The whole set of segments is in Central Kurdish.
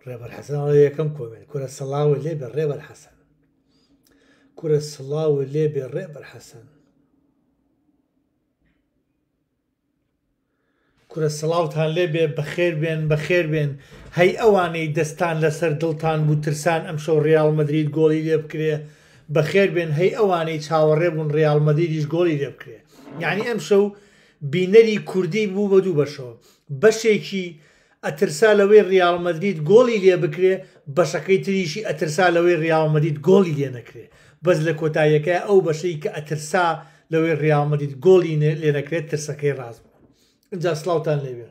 ڕێبەر حەسەن یەکەم کۆمنت کورە سەڵاوە لێ بێ ڕێبەر حەسەن کورە سڵاوە لێ بێ ڕێبەر حەسەن کورە سڵاوتان لێ بێ بەخێر بێن بەخێر بێن هەی ئەوانەی دەستان لەسەر دڵتان بوو ترسان ئەم شەو ڕیاڵ مەدرید گۆڵی لێ بکرێ بەخێر بێن هەی ئەوانەی چاوەڕێ بوون ڕیاڵ مەدریدیش گۆڵی لێ بکرێ یعنی ئەم شەو بینەری کوردی بوو بە دوو بەشەوە بەشێکی ئەترسا لەوەی ڕیاڵ مەدرید گۆڵی لێ بکرێ بەشەکەی تریشی ئەترسا لەوەی ڕیاڵ مەدرید گۆڵی لێ نەکرێ بەس لە کۆتاییەکە ئەو بەشەی کە ئەترسا لەوەی ڕیاڵ مەدرید گۆڵی لێ نەکرێت ترسەکەی ڕاست بوو اینجا سڵاوتان لێبێ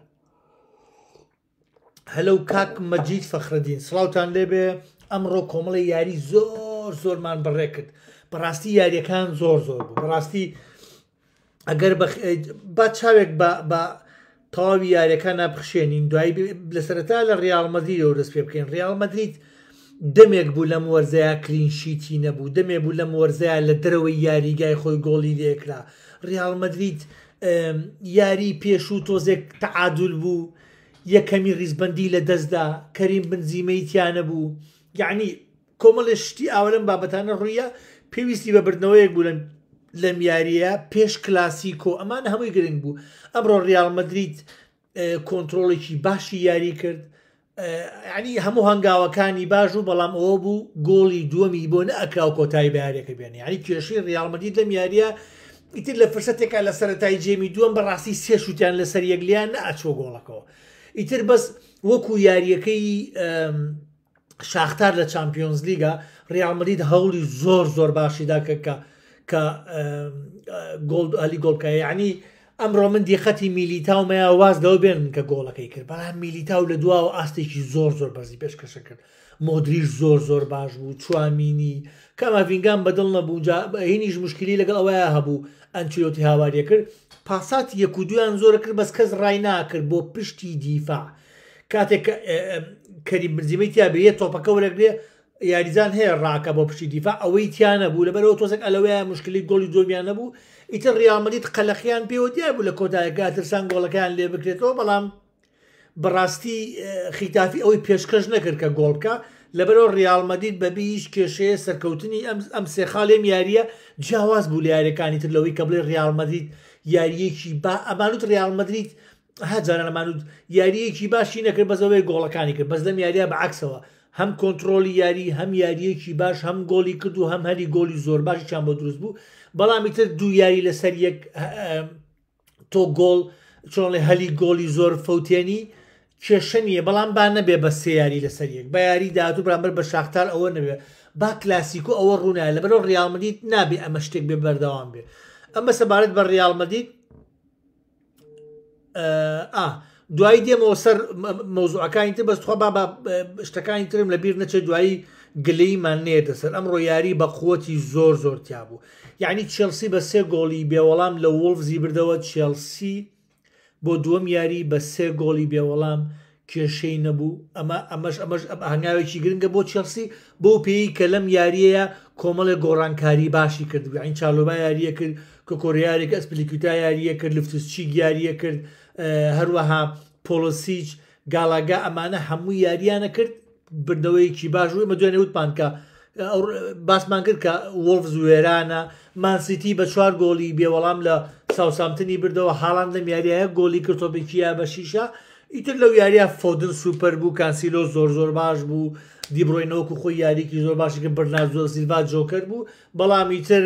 هەلو کاک مەجید فەخرەدین سڵاوتان لێبێ ئەمڕۆ کۆمەڵی یاری زۆرمان بەڕێ کرد بەڕاستی یاریەکان زۆر بوو بەڕاستی ئەگەر با چاوێک بە تەواوی یاریەکان نابخشێنین دوایی لەسەرەتا لە ڕیاڵ مەدریدەوە دەست پێ بکەین ڕیاڵ مەدرید دەمێک بوو لەم وەرزەیە کلینشیتی نەبوو دەمێک بوو لەم وەرزەیە لە دەرەوەی یاریگای خۆی گۆڵی لێکرا ڕیاڵ مەدرید یاری پێش و تۆزێک تەعادول بوو یەکەمی ڕیزبەندی لە دەستدا کەریم بنزیمەی تیانە بوو یعنی کۆمەڵی شتی ئاوەلەم بابەتانە ڕوویە پێویستی بە بردنەوەیەک بوو لەم یاریە پێش کلاسیکۆ ئەمانە هەمووی گرنگ بوو ئەمڕۆ ڕیاڵ مەدرید کۆنتترۆڵێکی باشی یاری کرد ینی هەموو هەنگاوەکانی باش و بەڵام ئەوە بوو گۆڵی دووەمی بۆ نەئەکرا و کۆتایی بە یاریەکە بێنێ ینی کێشەی ڕیاڵ مەدرید لەم یاریە ئیتر لە فرسەتێکا لە سەرەتای جێمی دووەم بەڕاستی سێ شوتیان لەسەر یەکلیان نەئەچۆ گۆڵەکەەوە ئیتر بەس وەکو یاریەکەی شاختار لە چامپیۆنز لیگا ڕیاڵ مەدرید هەوڵی زۆر باشیدا کە ئەلی گۆڵکە یعنی ئەمڕۆ من دیقەتی میلیتاومەیە واز لەوە بێن کە گۆڵەکەی کرد بەڵام میلیتاو لە دواوە ئاستێکی زۆر بەرزی پێشکەشە کرد مۆدریش زۆر باش بوو چوامینی کەماڤینگان بەدڵ نەبوو هینیش مشکلی لەگەڵ ئەوەیە هەبوو ئەنچیلۆتی هاواریە کرد پاسات یەک و دویان زۆرە کرد بەس کەس ڕای ناکرد بۆ پشتی دیفاع کاتێک کەریم بنزیمەی تیا بێ تۆپەکە وەرەگرێ یاریزان هەیە ڕاکە بۆ پشتی دیفاع ئەوەی تیانە بوو لەبەرەوە تۆزێک ئەلەوەیە مشکلی گۆڵی دۆمیان نەبوو ئیتر ڕیاڵ مەدرید قەلەخیان پێوە دیار بوو لە کۆتاییەکە ترسان گۆڵەکەیان لێ بکرێتەوە بەڵام بەڕاستی خیتافی ئەوەی پێشکەش نەکرد کە گۆڵ بکە لەبەرەوە ڕیاڵ مەدرید بەبێ هیچ کێشەیە سەرکەوتنی ئەم سێخاڵێم یاریە جیاواز بوو لە یاریەکانی تر لەوەی کە بڵێ ڕیاڵ مەدرید یاریەکی با ئەمانوت ڕیاڵ مەدرید هەجاران ئەمانوت یاریەکی باشی نەکرد بەزەوەی گۆڵەکانی کرد بەس لەم یاریە بەعکسەوە هەم کۆنتترۆلی یاری هەم یاریەکی باش هەم گۆڵی کرد و هەم هەری گۆڵی زۆر باشی چیان بۆ دروست بوو بەڵامی تر دوو یاری لەسەر یەک تۆ گۆڵ چۆنڵێ هەلی گۆڵی زۆر فەوتێنی کێشە نیە بەڵام با نەبێ بە سێ یاری لەسەر یەک بە یاری داهاتوو بەرامبەر بە شاختار ئەوە نەبێ با کلاسیکۆ ئەوە ڕوونایە لەبەرەوە ڕیاڵ مەدرید نابێ ئەمە شتێک بێ بەردەوام بێ ئەمە سەبارەت بە ڕیاڵ مەدرید دوایی دێمەوە سەر مەوزوعەکانی تر بەستخوا با شتەکانی ترم لە بیر نەچێت دوایی گلەیمان نێتە سەر ئەمڕۆ یاری بە قووەتی زۆر تیا بوو یعنی چێلسی بە سێ گۆڵی بێوەڵام لە وۆڵفزی بردەوە چێلسی بۆ دووەم یاری بە سێ گۆڵی بێوەڵام کێشەی نەبوو ئەمەش هەنگاوێکی گرنگە بۆ چێلسی بۆ پێی کە لەم یاریەیە کۆمەڵێک گۆڕانکاری باشی کرد این چالۆبا یاریە کرد کۆکۆریارێک ئەسپلیکوتا یاریە کرد لفتوسچیک یاریە کرد هەروەها پۆلۆسیچ گاڵاگا ئەمانە هەموو یاریانە کرد بردەوەیکی باش و ئمە دوێنێ وتمان کە باسمان کرد کە وۆڵفز وێرانە مانسیتی بە 4 گۆڵی بێوەڵام لە ساوسامتنی بردەوە هاڵان لەم یاریایە گۆڵی کرد تۆپێکیە بە شیشە ئیتر لەو یاریە فۆدن سوپەر بوو کانسیلۆ زۆر باش بوو دیبڕۆینەوەکو خۆی یاریکی زۆر باشی کرد بەرناردۆ سیلڤا جۆکەر بوو بەڵام ئیتر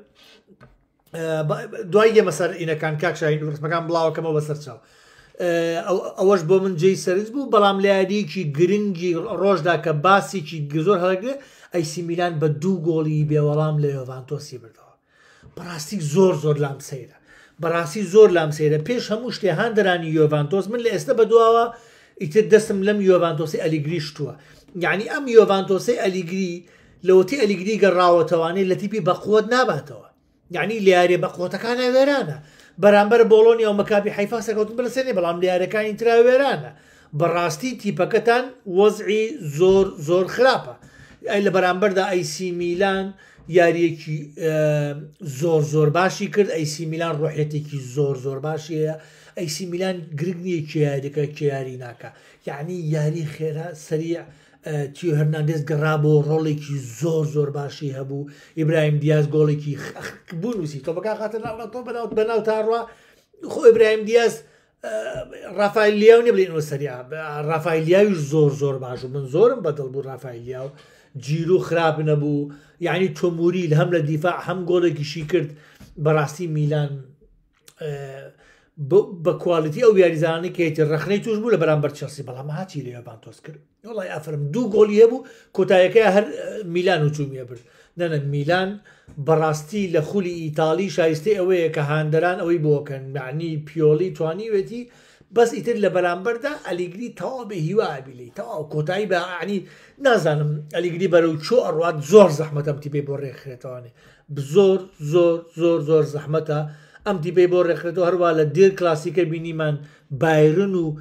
دوای گەمە سەر ئینەکان کاکشاین ڕسمەکان بڵاوەکەمەوە بەسەر چاو ئەوەش بۆ من جێی سەرنج بوو بەڵام لە یاریکی گرنگی ڕۆژدا کە باسێکی زۆر هەڵەگرێ ئەیسی میلان بە 2 گۆڵی بێوەڵام لە یۆڤانتۆسی بردەوە بەڕاستی زۆر لام سەیرە بەڕاستی زۆر لام سەیرە پێش هەموو شتێ هاندەرانی یۆڤانتۆس من لە ئێستا بەدواوە ئیتر دەستم لەم یۆڤانتۆسی ئەلیگری شتووە یعنی ئەم یۆڤانتۆسی ئەلیگری لەوەتی ئەلیگری گەڕاوەتەوانەی لە تیپی بەقوت ناباتەوە یعنی لە یارێ بەقوتەکانە وێرانە بەرامبەر بۆڵۆنیا و مەکابی حیفا سەرکەوتن بەسێنێ بەڵام لە یارەکانی ترا وێرانە بەڕاستی تیپەکەتان وەزعی زۆر خراپە لە بەرامبەردا ئەیسی میلان یاریەکی زۆر باشی کرد ئەیسی میلان ڕۆحێتێکی زۆر باشیە ئەیسی میلان گرنگ نییە کێ یاریەکە کێ یاری ناکە یعنی یاری خێرا سەریع تیۆ هەرناندێز گەڕا بۆ ڕۆڵێکی زۆر باشی هەبوو ئیبراهیم دیاز گۆڵێکی بوو نووسی تۆ بەکا خاتە تۆ بەناو تاڕوا خۆ ئیبراهیم دیاز ڕافایل لیاو نیە بڵێنەوە سەریا ڕافایل لیاویش زۆر باش و من زۆرم بەدڵ بوو ڕافایل لیاو جیرو خراپ نەبوو یعنی تۆموریل هەم لە دیفاع هەم گۆڵێکیشی کرد بەڕاستی میلان بە کوالیتی ئەو یاریزانانی کەیتی ڕخنەی توش بوو لە بەرامبەر چەلسی بەڵام هاچی لێوان تۆز کرد وڵی ئافرم دوو گۆڵی هەبوو کۆتاییەکەی هەر میلان هجومیە برد نەنە میلان بەڕاستی لە خولی ئیتالی شایستی ئەوەیە کە هاندەران ئەوەی بۆکەن معنی پیۆلی توانیوێتی بەس ئیتر لە بەرامبەردا ئەلیگری تەواو بە هیوابیلی تەواو کۆتایی بە عنی نازانم ئەلیگری بەرەو چۆ ئەڕات زۆر زەحمەت ئەم تیپەی بۆ ڕێکخرێتەوەێ زۆر زەحمەتە ئەم تیپەی بۆ ڕێکخرێتەوە هەروە لە دێر کلاسیکە بینیمان بایرن و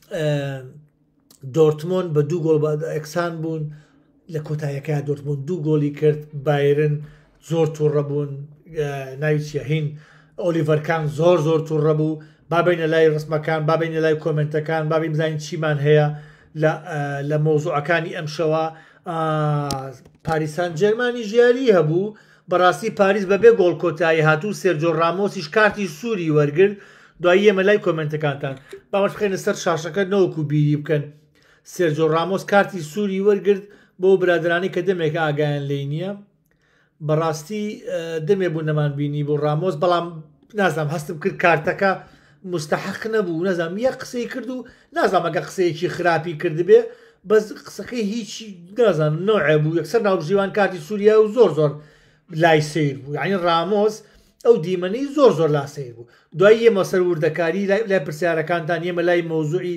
دۆرتمۆند بە دوو گۆڵ ئەکسان بوون لە کۆتاییەکە دۆرتمۆند دوو گۆڵی کرد بایرن زۆر تووڕە بوون ناویچە هین ئۆلیڤەرکان زۆر تووڕە بوو بابینە لای ڕسمەکان بابینە لای کۆمنتەکان بابین بزانین چیمان هەیە لە مۆزوعەکانی ئەم شەوە پاریسان جەرمانی ژیاری هەبوو بەڕاستی پاریس بەبێ گۆڵ کۆتایی هاتوو سێرجۆ ڕامۆسیش کارتی سووری وەرگرت دوایی ئێمە لای کۆمنتەکانتان بامەش بخێنە سەر شاشەکە نەوەکو بیری بکەن سێرجۆ ڕامۆس کارتی سووری وەرگرت بۆ برادرانی کە دەمێک ئاگایان لێی نییە بەڕاستی دەمێ بوو نەمان بینی بۆ ڕامۆس بەڵام نازانم هەستم کرد کارتەکە مستحق نەبوو نەزانم یە قسەی کرد و نازانم ئەگە قسەیەکی خراپی کردبێ بەس قسەکەی هیچی نازانم نۆعێ بوو یەکسەر ناوژیوان کارتی سووریا و زۆر لای سیر بوو یعنی ڕامۆس ئەو دیمەنەی زۆر لا سیر بوو دوای ئێمە سەروردەکاری لای پرسیارەکانتان ئێمە لای مۆزوعی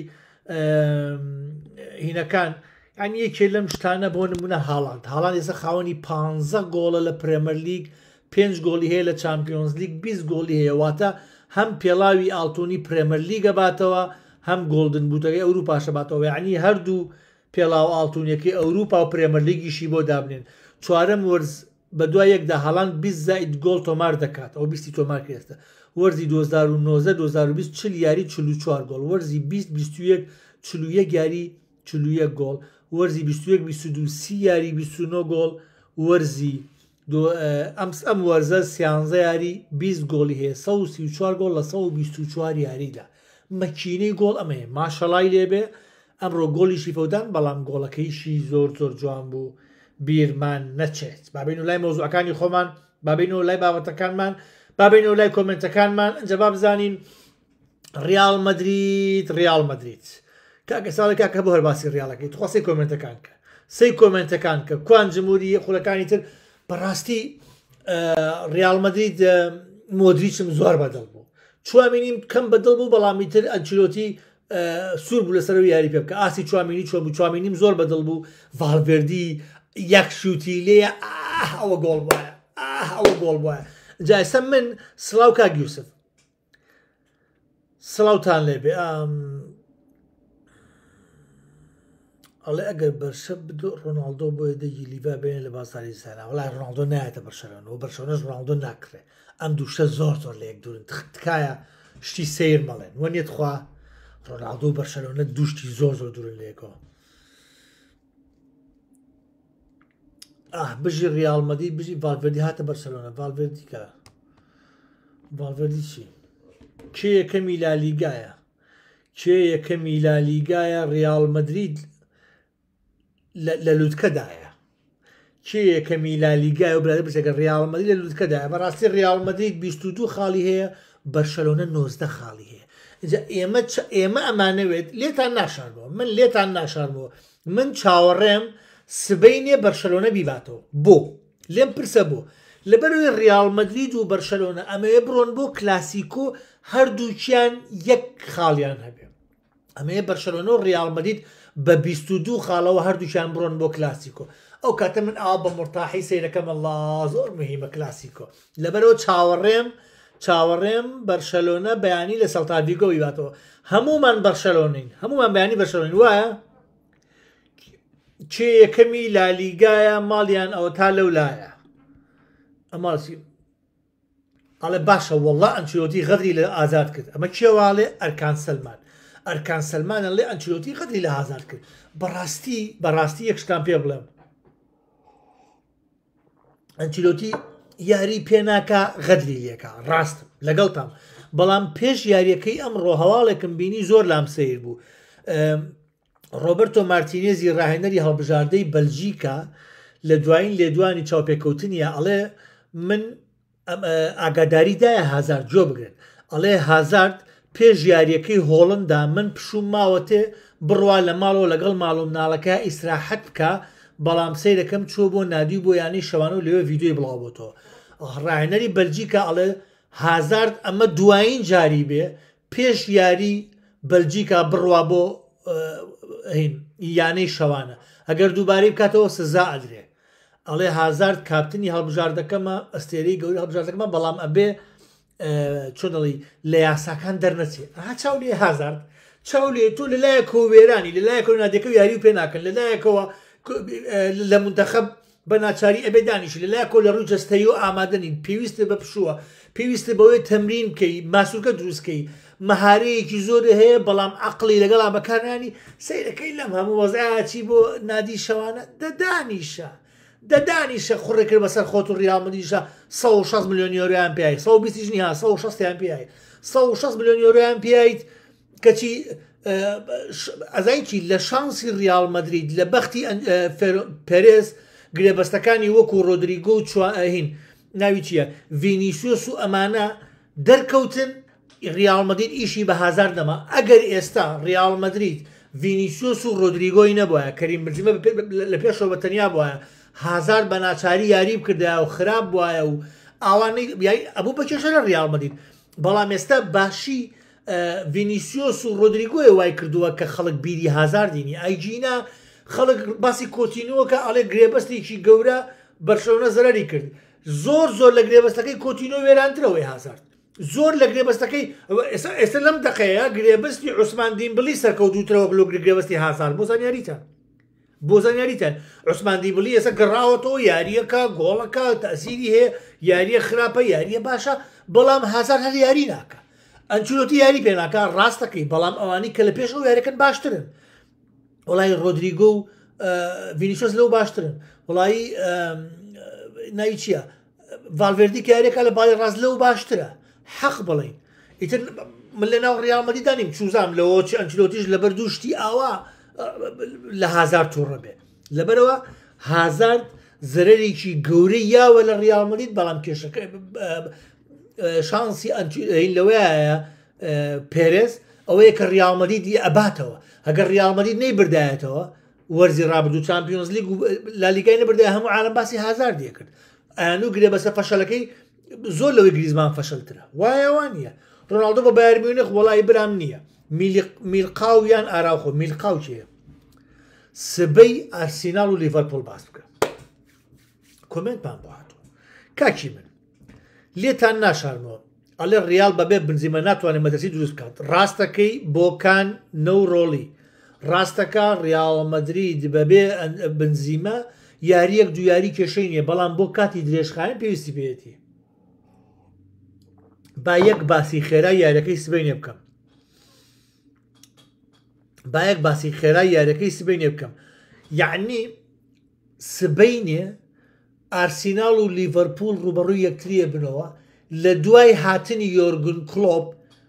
هینەکان ینی یەکێ لەم شتانە بۆ نمونە هاڵاند ئێستا خاوەنی 15 گۆڵە لە پرێمەر لیگ 5 گۆڵی هەیە لە چامپیۆنز لیگ 20 گۆڵی هەیە واتە هەم پێڵاوی ئاڵتونی پرێمەر لیگە باتەوە هەم گۆڵدن بوتەکەی ئەوروپاشە باتەوە یعنی هەردوو پێڵاو ئاڵتونیەکەی ئەوروپا و پرێمەر لیگیشی بۆ دابنێن چوارەم وەرز بە دوای یەکدا هەڵاند 20 زائید گۆڵ تۆمار دەکات ئەو 20 تۆمار کرێتە وەرزی 2019 2020 40 یاری 44 گۆڵ وەرزی 20 21 41 یاری 41 گۆڵ وەرزی 21 22 30 یاری 29 گۆڵ وەرزی ئەم وەرزە 13 یاری 20 گۆڵی هەیە 134 گۆڵ لە 124 یاریدا مەکینەی گۆڵ ئەمەیە ماشەڵای لێبێ ئەمڕۆ گۆڵیشی فەودان بەڵام گۆڵەکەیشی زۆر جوان بوو بیرمان نەچێت بابین و لای مۆزوعەکانی خۆمان بابین و لای بابەتەکانمان بابین و لای کۆمنتەکانمان ئەنجە بابزانین ریال مەدریت کاکە ساڵی کاکە بۆ هەرباسی ریاڵەکەی تخوا سەی کۆمنتەکان کە سەی کۆمنتەکان کە کوان جمهوری خولەکانی تر بەڕاستی ریال مەدریت مۆدریچم زۆر بەدڵ بوو چوامینیم کەم بەدڵ بوو بەڵامی تر ئەنچلۆتی سوور بوو لەسەر یاری پێ بکە ئاسی چوامینی چۆن بوو چوامینیم زۆر بەدڵ بوو ڤالڤێردی یەک شوتی لێیە ئەوە گۆڵ وایە ئەوە گۆڵ وایە جا ئێستا من سڵاو کاک یوسف سڵاوتان لێبێ ئەڵێ ئەگەر بەرشە بدۆ ڕۆناڵدۆ بۆیە دەگی لیڤا بێنێ لە بازاری سارا وڵای ڕۆناڵدۆ نایەتە بەرشەوەنەوە بەرشەوەنەش ڕۆناڵدۆ ناکرێ ئەم دووشە زۆر لە یەک دوورن تکایە شتی سیر مەڵێن وەنیێت خوا ڕۆناڵدۆ و بەرشەلۆنە دووشتی زۆر دوورن لێکەوە بژی ریال مەدریت بژی ڤالڤێردی هاتە بەرسەلۆنە ڤالڤێردی کە ڤالڤێردی چی کێ یەکەمی لالیگایە کێ یەکەمی لالیگایە ریال مەدریت لە لوتکەدایە کێ یەکەمی لالیگایە و برادە بچێکە ریال مەدریت لە لوتکەدایە بەڕاستی ریال مەدریت 22 خاڵی هەیە بەرشەلۆنە 19 خاڵی هەیە ئێمە ئەمانەوێت لێتان ناشاربەوە من لێتان ناشاربەوە من چاوەڕێم سبەینێ بەرشەلۆنە بیباتەوە بۆ لێم پرسە بۆ لەبەروی ریال مەدریت و بەرشەلۆنە ئەمەیە بڕۆن بۆ کلاسیکۆ هەردووکیان یەک خاڵیان هەبێ ئەمەیە بەرشەلۆنە و ریال مەدریت بە 22 خاڵەوە هەردووکیان بڕۆن بۆ کلاسیکۆ ئەو کاتە من ئاوا بە مرتاحی سەیرەکەم الله زۆر مهمە کلاسیکۆ لەبەرەوە چاوەڕێم بەرشەلۆنە بەیانی لە سەڵتا ڤیگۆ بیباتەوە هەمومان بەرشەلۆنین هەمومان بەیانی بەرشەلۆنین وایە کێ یەکەمی لالیگایە ماڵیان ئەوە تا لەولایە ئەماسی ئەڵێ باشە وەڵڵا ئەنچلۆتی غەدری لە ئازاد کرد ئەمە کێواڵێ ئەرکان سەلمان ئەرکان سەلمانە لێ ئەنچلۆتی قەدری لە هازار کرد بەڕاستی یەک شتان پێ بڵێم ئەنچلۆتی یاری پێناکە غەدری لێکە ڕاستم لەگەڵتان بەڵام پێش یاریەکەی ئەمڕۆ هەواڵێکم بینی زۆر لام سیر بوو ڕۆبرتۆ مارتینێزی ڕاهێنەری هەڵبژاردەی بەلژیکا لە دوایین لێدوانی چاوپێکەوتنیە ئەڵێ من ئاگاداریدایە هازار جۆ بگرن ئەڵێ هازارد پێش یاریەکەی هۆڵندا من پشوم ماوەتێ بڕوا لە ماڵەوە لەگەڵ ماڵ و مناڵەکە ئیسراحەت بکە بەڵام سیرەکەم چوە بۆ نادی بۆ یانی شەوانە و لەوێ ڤیددیۆی بڵاوبۆتەوە ڕاهێنەری بەلژیکا ئەڵێ هازارد ئەمە دوایین جاری بێ پێش یاری بەلژیکا بڕوا بۆ یانەی شەوانە ئەگەر دووبارەی بکاتەوە سزا ئەدرێ ئەڵێ هازارد کاپتنی هەڵبژاردەکەمە ئەستێرەی گەوری هەڵبژاردەکەمە بەڵام ئەبێ چۆن دەڵی لە یاساکان دەرنەچێ چاو لێ هازارد چاو لێ تۆ لەلایەکەوە وێرانی لەلایەکەوە نادەکە یاری و پێ ناکەن لەلایەکەوە لە منتەخەب بە ناچاری ئەبێ دانیشی لەلایەکەوە لە ڕوو جەستەیی و ئامادەنین پێویستە بە پشووە پێویستە بەوەی تەمرین بکەی ماسوولکە دروستکەی مەهارەیەکی زۆر هەیە بەڵام عقلی لەگەڵا بەکارانی سیرەکەی لەم هەموو وەزعاتی بۆ نادی شەوانە دەدانیشە خوڕێ کرد بەسەر خۆت و ڕیالمەدیشە 160 میلیۆن یۆرویان پێای 120 نیها 160یان پێای 160 میلیۆن یۆرویان پێیت کەچی ئەزایکی لە شانسی ڕیال مەدرید لە بەختی پێرێز گرێبەستەکانی وەکو ڕۆدریگۆ و چواهین ناوی چییە ڤینیسیۆس و ئەمانە دەرکەوتن ڕیال مەدرید ئیشی بە هازار نەما ئەگەر ئێستا ڕیال مەدرید ڤینیسیۆس و ڕۆدریگۆی نەبووە کەریم بنزیمە لە پێشەوە بە تەنیا بووە هازار بە ناچاری یاری بکردایە و خراپ بووایە و ئاوانەی ئەبوو بەکێشە لە ڕیال مەدرید بەڵام ئێستا باشی ڤینیسیۆس و ڕۆدریگۆی وای کردووە کە خەڵک بیری هازار دینی ئایجینا خەڵک باسی کۆتینۆکە ئەڵێ گرێبەستێکی گەورە بەرشەونە زەرری کرد زۆر لە گرێبەستەکەی کۆتینۆ وێرانترەوەی هازارد زۆر لە گرێبەستەکەی ئێستا لەم دقەیە گرێبەستی عوسمان دیمبلی سەرکەوتوترەوە لۆ گرێبەستی هازار بۆ زانیاریتان عوسمان دیمبلی ئێستا گەڕاوەتەوە یاریەکە گۆڵەکە تەسیری هەیە یاریە خراپە یاریە باشە بەڵام هازار هەر یاری ناکە ئەنچلۆتی یاری پێناکە ڕاستەکەی بەڵام ئەوانی کە لە پێشەوە یاریەکەن باشترن وڵی ڕۆدریگۆ و ڤینیسیۆس لەو باشترن وڵایی ناوی چییە ڤالڤێردی کە یاریەکە لە باڵی ڕاست لەو باشترە حەق بڵین ئیتر من لە ناو ڕیال مەدرید دانیم چوزام لەوە چ ئەنچلۆتیش لەبەر دووشتی ئاوا لە هازار تووڕە بێ لەبەرەوە هازارد زەرێکی گەورەی یاوە لە ڕیال مەدرید بەڵام کێشەکە شانسی لەوەیە پێرێز ئەوەیە کە ڕیال مەدرید ئەباتەوە ئەگەر ڕیال مەدرید نەیبردایەتەوە وەرزی ڕابردوو چامپیۆنز لیگ و لالیگای نەبردای هەموو عالم باسی هازار دێکرد ئەیان و گرێبەستە فەشەلەکەی زۆر لەوەی گریزمان فەشەلترە وایەوان نییە ڕۆناڵدۆ بە بایر میونخ وەڵای برام نییە میلقاو یان ئاراوخۆ میلقاو چیە سبەی ئارسینال و لیڤەرپۆڵ باس بکە کۆمنتمان بۆ هاتووە کاکی من لێتان ناشارنەوە ئەڵێ ڕیال بەبێ بنزیمە ناتوانێت مەدرسی دروست بکات ڕاستەکەی بۆکان نەو ڕۆڵی ڕاستەکە ڕیال مەدرید بەبێ بنزیمە یاریەک دو یاری کێشەی نییە بەڵام بۆ کاتی درێژخایەن پێویستی پێێتی با یەک باسی خێرای یاریەکەی سبەینێ بکەم یعنی سبەینێ ئارسینال و لیڤەرپۆڵ ڕوبەڕووی یەکتریە بنەوە لە دوای هاتنی یۆرگن کلۆپ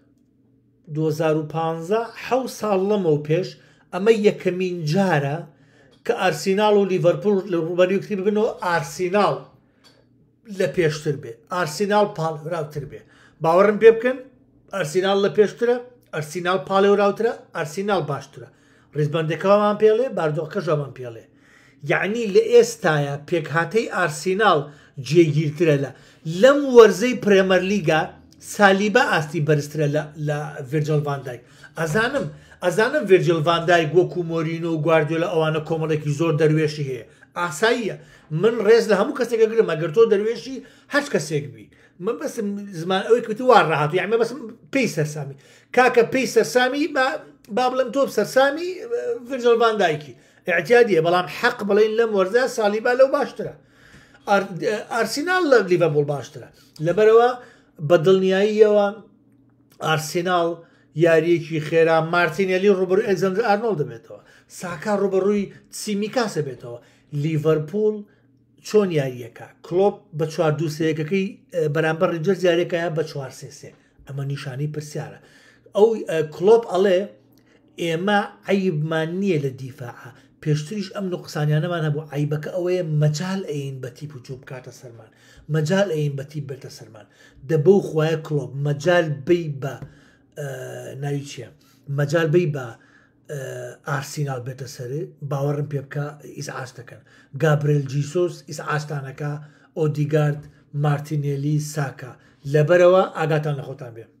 2015 حەو ساڵ لەمەوە پێش ئەمە یەکەمین جارە کە ئارسینال و لیڤەرپۆڵ لە ڕوبەڕووی یەکتری ببنەوە ئارسینال لە پێشتر بێ ئارسینال پاڵێوراوتر بێ باوەڕم پێ بکەن ئارسینال لە پێشترە ئەرسینال پاڵێوراوترە ئارسینال باشترە ڕیزبەندەکەمان پێڵێ باردۆخەکەژەمان پێڵێ یعنی لە ئێستایە پێکهاتەی ئارسینال جێگیرترە لەم وەرزەی پرێمەر لیگا سالیبە ئاستی بەرزترە لە ڤیرجیل ڤان دایک ئەزانم ڤیرجیل ڤان دایک وەکو مۆرینۆ و گواردیۆلا ئەوانە کۆمەڵێکی زۆر دەروێشی هەیە ئاساییە من ڕێز لە هەموو کەسێکە گرم ئەگەر تۆ دەروێشی هەچ کەسێک بی من بەسم زمان ئەوەی کەوتی وا ڕاهات یعنی بەسم پێی سەرسامی کاکە پێی سەرسامی با بڵم تۆ سەرسامی ڤیرجیل ڤان دایکی اعتیادیە بەڵام حەق بڵین لەم وەرزە سالیبا لەو باشترە ئارسینال لە لیڤەرپۆڵ باشترە لەبەرەوە بە دڵنیاییەوە ئارسینال یاریەکی خێرا مارتینێلی ڕوبەڕووی ئەلێکزاندەر ئارنۆڵ دەبێتەوە ساکا ڕوبەڕووی سیمیکاس دەبێتەوە لیڤەرپوڵ چۆن یاریەکە کلۆپ بە 4-2-3-یەکەکەی بەرامبەر ڕێنجەرز یاریەکەیە بە 4-3-3 ئەمە نیشانەی پرسیارە ئەو کلۆپ ئەڵێ ئێمە عیبمان نییە لە دیفاعە پێشتریش ئەم نوقسانیانەمان هەبوو عیبەکە ئەوەیە مەجال ئەین بە تیپ و چوب بکاتە سەرمان مەجال ئەین بە تیپ بێتە سەرمان دەبە و خوایە کلۆپ مەجال بی بە ناوی چییە مەجال بی بە ئارسینال بێتە سەرێ باوەڕم پێ بکە ئیسعاش دەکەن گابرێل جیسۆس ئیسعاشتانەکە ئۆدیگارد مارتینێلی ساکا لەبەرەوە ئاگاتان لە خۆتان بێ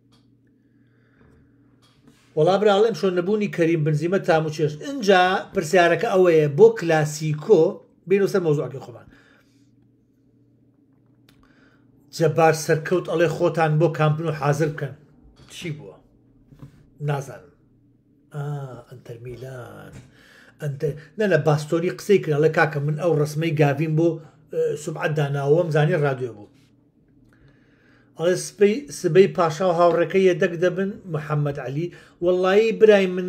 وەڵا براڵێم شۆن نەبوونی کەریم بنزیمە تاموچێش اینجا پرسیارەکە ئەوەیە بۆ کلاسیکۆ بینو سەر مۆزوعەکەی خۆمان جەبار سەرکەوت ئەڵێ خۆتان بۆ کامپن و حازر بکەن چی بووە نازانم ئەنتەر میلان نەنە باستۆری قسەی کرا لە کاکە من ئەو ڕسمەی گاویم بۆ سوبعەت داناوەم زانی ڕادیۆ بوو ئەڵێ سبەی پاشا و هاوڕێکەی یەدەک دەبن محەممەد عەلی وەڵایی برای من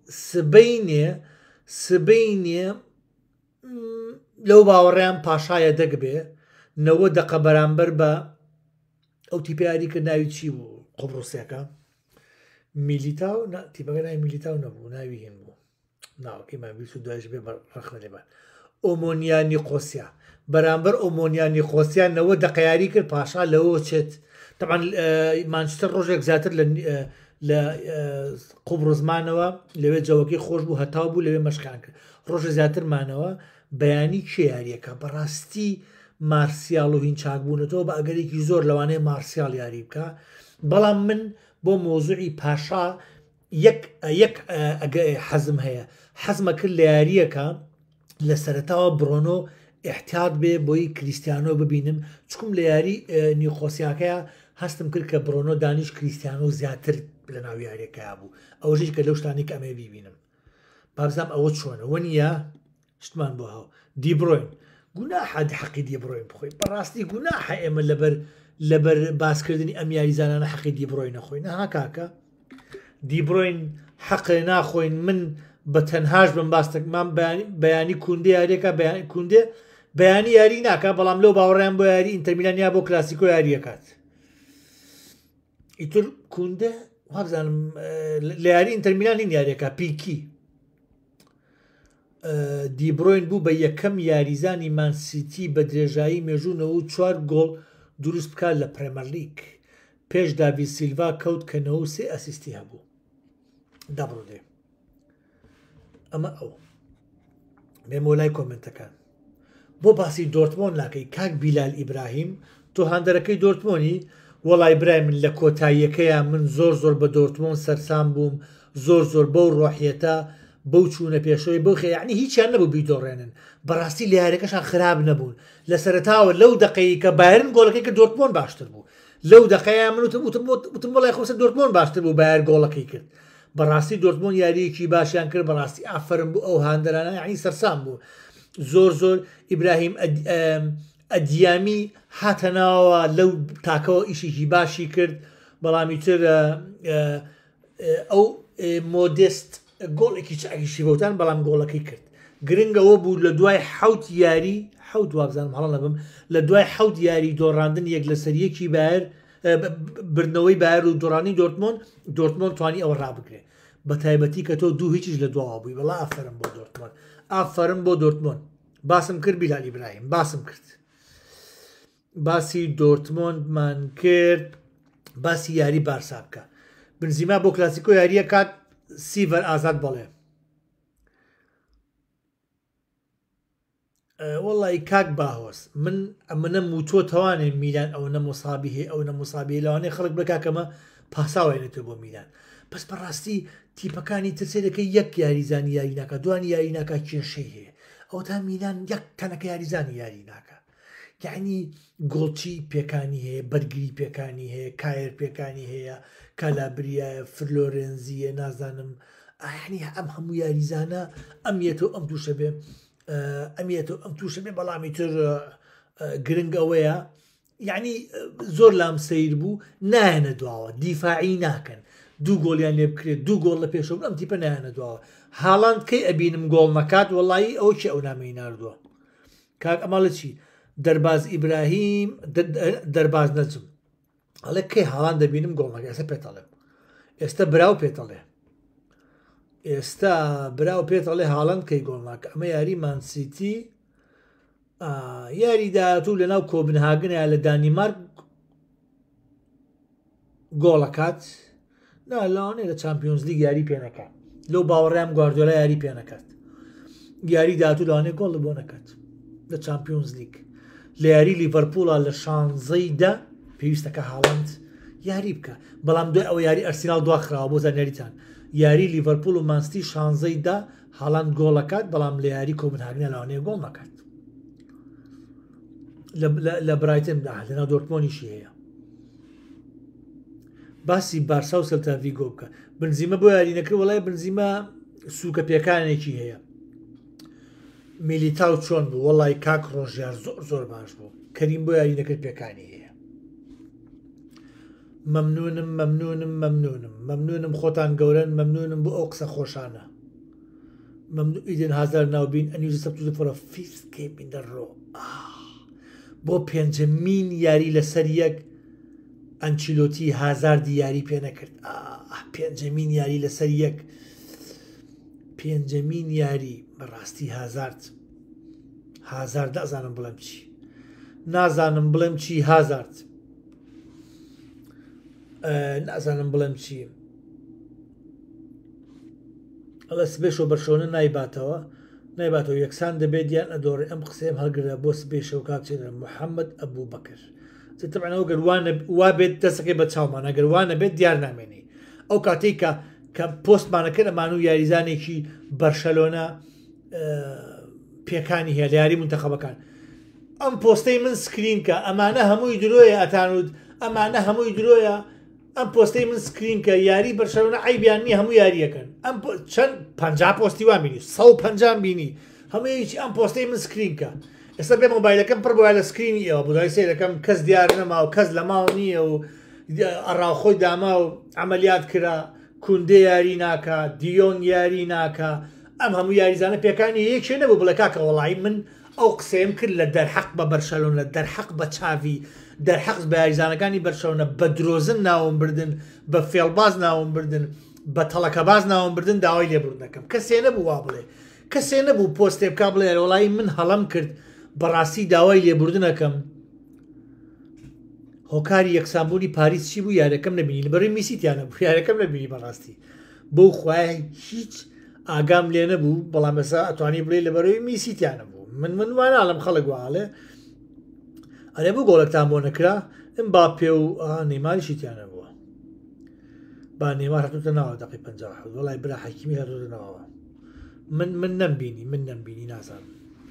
سبەی نییە لەو باوەڕیان پاشایە دەک بێ 90 دقە بەرامبەر بە ئەو تیپیاری کە ناوی چی بوو قوبڕوسیەکە میلیتاو تیپەکە ناوی میلیتاو نەبوو ناوی هین بوو ناوەکەیمان بیست و دوایش بێ ڕخنە لێمان ئۆمۆنیا نیقۆسیا بەرامبەر ئۆمۆنیا نیقۆسیا 90 دقە یاری کرد پاشا لەوە چێت طبعا مانچستەر ڕۆژێک زیاتر لە قوبڕزمانەوە لەوێ جەوەکەی خۆش بوو هەتاو بوو لەوێ مەشقان کرد ڕۆژە زیاترمانەوە بەیانی کێ یاریەکە بەڕاستی مارسیال و هین چاکبوونەتەوە بە ئەگەرێکی زۆر لەوانەیە مارسیال یاری بکە بەڵام من بۆ مۆزوعی پاشا یەک حەزم هەیە حەزمە کرد لە یاریەکە لە سەرەتاوە برۆنۆ احتیاط بێ بۆی کریستیانۆ ببینم چکم لە یاری نیقۆسیاکەیە هەستم کرد کە برۆنۆ دانیش کریستیانۆ زیاتر لە ناو یاریەکەیا بوو ئەوەژش کە لەو شتانی کە ئەمێ بیبینم بابزام ئەوە چۆنە وەنیە شتمان بۆ هاو دیبڕۆین گوناحە حەقی دیبڕۆین بخۆی بەڕاستی گوناحە ئێمە لەبەر باسکردنی ئەم یاریزانانە حەقی دیبڕۆی نەخۆین نەها کاکە دیبڕۆین حەقێ ناخۆین من بە تەنهاش بم باستەکمان بەیانی کوندێ یاریەکە کوندێ بەیانی یاری ناکە بەڵام لەو باوەڕیان بۆ یاری ئینتەرمیلانیا بۆ کلاسیکۆ یاریەکات ئیتر کوندێ وابزانم لە یاری ئینتەرمیلان هین یاریەکە پیکی دیبڕۆین بوو بە یەکەم یاریزانی مانسیتی بە درێژایی مێژوونەوە 4 گۆڵ دروست بکات لە پرێمەر لیگ پێش داوید سیلڤا کەوت کە 93 ئەسیستی هەبوو دابڕۆدێ ئەمە ئەو مێمە لای کۆمنتەکان بۆ باسی دۆرتمۆن ناکەی کاک بیلال ئیبراهیم تۆ هەندەرەکەی دۆرتمۆنی وەڵای برای من لە کۆتاییەکەیە من زۆر بە دۆرتمۆن سەرسام بووم زۆر بەو ڕۆحیەتە بەو چوونە پێشەوەی بەو خەیعنی هیچیان نەبوو بیدۆڕێنن بەڕاستی لە یاریەکەشان خراب نەبوون لە سەرەتاوە لەو دقەیە کە بایرن گۆڵەکەی کە دۆرتمۆن باشتر بوو لەو دقەیە من وتم وڵای خۆسە دۆرتمۆن باشتر بوو بایر گۆڵەکەی کرد بەڕاستی دۆرتمۆن یاریەکی باشیان کرد بەڕاستی ئافرم بوو ئەو هاندەرانە یعنی سەرسام بوو زۆر ئیبراهیم ئەدیامی هاتەناوە لەو تاکەوە ئیشێکی باشی کرد بەڵامی تر ئەو مۆدست گۆڵێکی چاکیشی بەوتان بەڵام گۆڵەکەی کرد گرنگەوە بوو لە دوای حوت یاری حوت وابزانم هەڵە نەبم لە دوای حوت یاری دۆڕاندن یەک لە سەریەکی بایر بردنەوەی بایر و دۆڕانی دۆرتمۆن توانی ئەوە ڕابگرێ بە تایبەتی کە تۆ دوو هیچیش لە دواوە بووی بەڵا ئافرم بۆ دۆرتمۆن ئافرم بۆ دۆرتمۆن باسم کرد بیلال ئیبراهیم باسم کرد باسی دۆرتمۆندمان کرد باسی یاری بارسا بکە بنزیما بۆ کلاسیکۆ یاریە کات سیڤەر ئازاد بەڵێ وەڵی کاک باهۆس من ئەمەنەم و تۆ توانێن میلان ئەو نەمۆسابی هەیە ئەو نەمۆسابی لەوانەیە خەڵک بکاکەمە پاساوێنێتەوە بۆ میلان بەس بەڕاستی تیپەکانی ترسێدەکەی یەک یاریزانی یاری ناکە دوانی یاری ناکە کێشەی هەیە ئەو تا میلان یەک تەنەکە یاریزانی یاری ناکە یعنی گۆڵچی پێکانی هەیە بەرگری پێکانی هەیە کایر پێکانی هەیە کالابریایە فلۆرنزیە نازانم ئاهنی ئەم هەموو یاریزانە ئەمێتەوە ئەم تووشە بێ ئەمێتەوە ئەم تووشە بێ بەڵامی تر گرنگ ئەوەیە یعنی زۆر لام سیر بوو نایەنە دواوە دیفاعی ناکەن دوو گۆڵیان لێ بکرێت دوو گۆڵ لە پێشەوە ئەم تیپە نایانەدواوە هاڵاند کەی ئەبینم گۆڵ نەکات وەڵایی ئەو چی ئەو نامەی ناردووە کاک ئەماڵە چی دەرباز ئیبراهیم دەرباز نەچم ئەڵێ کەی هاڵان دەبینم گۆڵ نەکات ئێستا پێتەڵێم ئێستا براو پێتەڵێ ئێستا براو پێتەڵێ هاڵند کەی گۆڵ ناکە ئەمە یاری مانسیتی یاری داهاتوو لەناو کۆبنهاگنە لە دانیمارک گۆڵەکات نالاوانێ لە چامپیۆنز لیگ یاری پێ نەکات لەو باوەڕیان گواردیۆلا یاری پێ نەکات یاری داهاتوو لەوانەیە گۆڵ بۆ نەکات لە چامپیۆنز لیگ لە یاری لیڤەرپوڵە لە 16 پێویستەکە هاڵند یاری بکە بەڵام دوای ئەو یاری ئەرسینال دواخراوە بۆ زانیاریتان یاری لیڤەرپوڵ و مانستی 16 هاڵند گۆڵەکات بەڵام لە یاری کۆبنهاگنە لەوانەیە گۆڵ نەکات لە برایتن لەناو دۆرتمۆنیشی هەیە باسی بارسا و سەلتا ڤیگۆ بکە بنزیمە بۆ یاری نەکرد وەڵای بنزیمە سووکە پێکانێکی هەیە میلیتاو چۆن بوو وەڵای کاک ڕۆژیار زۆر باش بوو کەریم بۆ یاری نەکرد پێکانی هەیە مەمنونم خۆتان گەورن مەمنونم بۆ ئەو قسە خۆشانە ئیدن هازار ناوبین ئەنیوزی سەبتوزە فۆرە فیفت گیم ئین دە ڕۆ بۆ پێنجەمین یاری لەسەر یەک ئەنچیلۆتی هازاردی یاری پێ نەکرد پێنجەمین یاری لەسەر یەک پێنجەمین یاری بەڕاستی هازارد نازانم بڵێم چی نازانم بڵێم چی هازارد نازانم بڵێم چی ئەڵە سبێشەوە بەرشۆنە نایباتەوە یەکسان دەبێت دیان ئەدۆڕێ ئەم قسەم هەڵگرە بۆ سبێشە و کاکچێنە محەممەد ئەبوو بەکر تەبعەوە گەروانە وا بێت دەستەکەی بە چاومان ئەگەروانە بێت دیار نامێنی ئەو کاتێک کە پۆستمانەکە ئەمان و یاریزانێکی بەرشەلۆنە پێکانی هەیە لە یاری منتەخەبەکان ئەم پۆستەی من سکرینکە ئەمانە هەمووی درۆیە ئەتانود ئەمانە هەمووی درۆیە ئەم پۆستەی من سکرینکە یاری بەرشەلۆنە عیبیاننی هەموو یاریەکەن ئەم چەند 50 پۆستی وان بینی 150 بینی هەموویی ئەم پۆستەی من سکرینکە ئێستا بێ مۆبایلەکەم پڕ بۆ لە سکرینی ئەوە بۆدای سێرەکەم کەس دیار نەما و کەس لە ماڵ نییە و ئەڕاوخۆی داما و ئەمەلیات کرا کوندێ یاری ناکە دیۆنگ یاری ناکە ئەم هەموو یاریزانە پێکانی یەکێ نەبوو بڵێ کاکە وەڵی من ئەو قسەم کرد لە دەرحەق بە بەرشەلۆنە دەرحەق بە چاوی دەرحەق بە یاریزانەکانی بەرشەلۆنە بە درۆزن ناوم بردن بە فێڵباز ناوم بردن بە تەڵەکەباز ناوم بردن داوای لێبوردنەکەم کەسێ نەبوو وا بڵێ کەسێ نەبوو پۆستێ بکا بڵێ وەڵی من هەڵم کرد بەڕاستی داوای لێبوردنەکەم هۆکاری یەکسانبوونی پاریس چی بوو یارەکەم نبینی لەبەرەوەی میسیتیانە بوو یارەکەم نبینی بەڕاستی بۆ خوای هیچ ئاگام لێ نەبوو بەڵام ئێستا ئەتوانی بڵێ لەبەرەوەی میسیتیانە بوو من واناڵم خەڵک واڵێ ئەرێ بوو گۆڵێکتان بۆ نەکرا ئەم با پێ و نەیماریشی تیانە بووە با نێمار هاتوتە ناوە دەقی 57 وەڵای برا حەکیمی هاتوتە ناوە من نەمبینی نازانم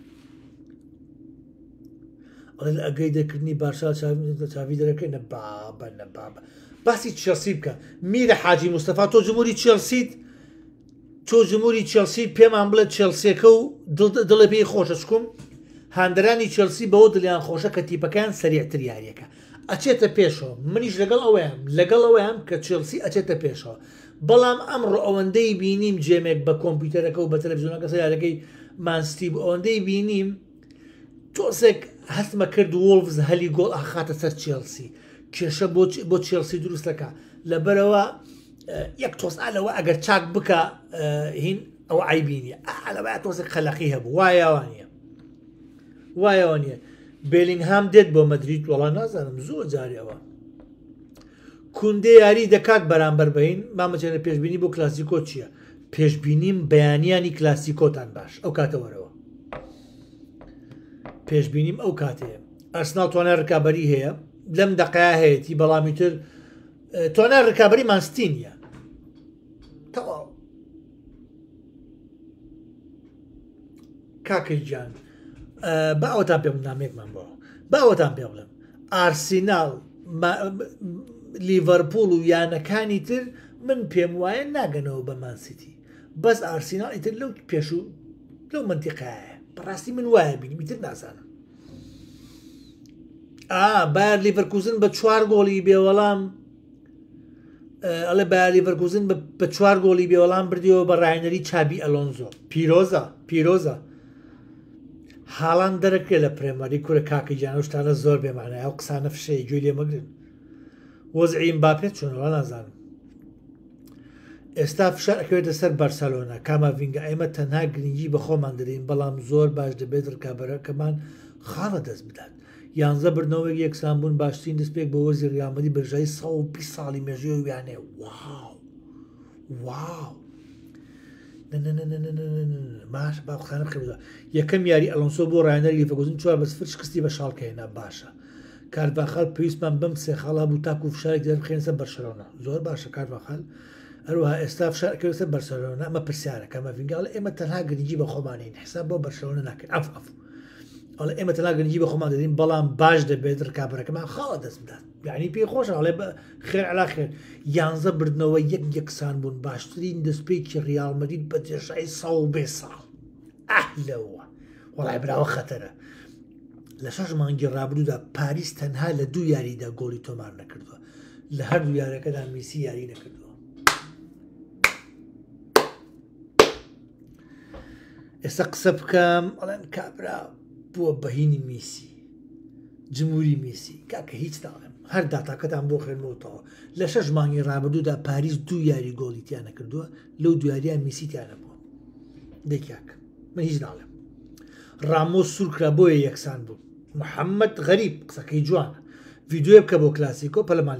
ئەگەی دەکردنی باشا چاوی دەرەکەی نەبابە باسی چێلسی بکە میرە حاجی مستەفا تۆ جمهوری چێلسیت تۆ جمهوری چێلسی پێمان بڵێت چێلسیەکە و دڵێ پێی خۆشە چکم هاندەرانی چێلسی بەوە دڵیان خۆشە کە تیپەکان سەریعتر یاریەکە ئەچێتە پێشەوە منیش لەگەڵ ئەوەیەم کە چێلسی ئەچێتە پێشەوە بەڵام ئەمڕۆ ئەوەندەی بینیم جێمێک بە کۆمپیوتەرەکە و بە تەلەڤیزیۆنەکە یارەکەی مانستی ئەوەندەی بینیم تۆسێک هەستمە کرد وۆڵڤز هەلی گۆڵ ئاخاتە سەر چێلسی کێشە بۆ چێلسی دروستەکە لەبەرەوە یەک تۆس ئالەوە ئەگەر چاک بکە هین ئەوە عیبینیە ئالەوە تۆسێک خەلەقی هەبوو وایەوە نییە بێلینگهام دێت بۆ مەدریت وەڵا نازانم زۆر جارەوە کوندێ یاری دەکات بەرامبەر بەین مامەچێنە پێشببینی بۆ کلاسیکۆ چییە پێشببینیم بەیانیانی کلاسیکۆتان باش ئەو کاتەوەرەوە پێشببینیم ئەو کاتەیە ئەرسناڵ توانای ڕکابەری هەیە لەم دەقەیە هەیەی بەڵامی تر توانای ڕکابەری مانستی نیە تەواو کاکەیجان باوەتان پێ نامێکمان بۆ باوەتان پێ بڵێم ئارسیناڵ لیڤەرپوڵ و یانەکانی تر من پێم وایە ناگەنەوە بە مانسیتی بەس ئارسیناڵ ئیتر لەو پێش و لەو منتیقایە بەڕاستی من وایە بینی میتر نازانم بایر لیڤەرکوزن بە 4 گۆڵی بێوەڵام ئەڵێ بە لیڤەرکوزن بە 4 گۆڵی بێوەڵام بردیەوە بە ڕایەنەری چابی ئەلۆنزۆ پیرۆزە حاڵان دەرەکرێت لە پرێمەری کورە کاکە گیان و شتانە زۆر بێمانە ئەو قسانە فشەیە گوێ لێ مەگرن وەزعی ئیمباپێ چۆنەوە نازانم ئێستا فشار ئەکەوێتە سەر بەرسەلۆنا کاماڤینگە ئێمە تەنها گرنگی بە خۆمان دەدەین بەڵام زۆر باش دەبێت ڕکابەرەکەمان خاڵە دەست بدات 11 بردنەوەی یەکسان بوون باشترین دەستپێک بە وەرزی ڕیالمەدی بەژای 120 ساڵی مێژووی ویانێ واو باش باخانە خێدا یەکەم یاری ئەلۆنسۆ بۆ ڕایەنەری لیڤەرکوزن 4-0 شکستی بە شاڵکەهێنا باشە کارڤاخال پێویستمان بەم سێ خاڵا بوو تاکو فشارێک دەربخێنە سەر بەرسەلۆنا زۆر باشە کارڤاخال هەروەها ئێستا فشار ئەکەوێتە سەر بەرسەلۆنا ئەمە پرسیارە کاماڤینگا ئێمە تەنها گرنگی بە خۆمانین حساب بۆ بەرسەلۆنا ناکەین ئەڵێ ئێمە تەنها گرنگی بە خۆمان دەدەین بەڵام باش دەبێت ڕکابەرەکەمان خاڵە دەست بدات یعنی پێی خۆشە ئەڵێ خێر عەلا خێر 11 بردنەوە یەکسان بوون باشترین دەستپێکی ڕیال مەدرید بە جێژای 120 ساڵ لەوە وەڵای براوە خەتەرە لە 6 مانگی ڕابردوودا پاریس تەنها لە 2 یاریدا گۆڵی تۆمار نەکردووە لە هەردوو یاریەکەدا میسی یاری نەکردووە ئێستا قسە بکەم ئەڵێن کابرا بووە بەهینی میسی جمهوری میسی کاکە هیچ ناڵێم هەر داتاکەتان بۆ خوێنەوەتەوە لە 6 مانگی ڕابردوودا پاریس 2 یاری گۆڵی تیان نەکردووە لەو دویاریان میسی تیانە بووە دەکیاک من هیچ ناڵێم ڕامۆس سوورکرا بۆیە یەکسان بوو محەممەد غەریب قسەکەی جوانە ڤیددیۆ بکە بۆ کلاسیکۆ پەلەمان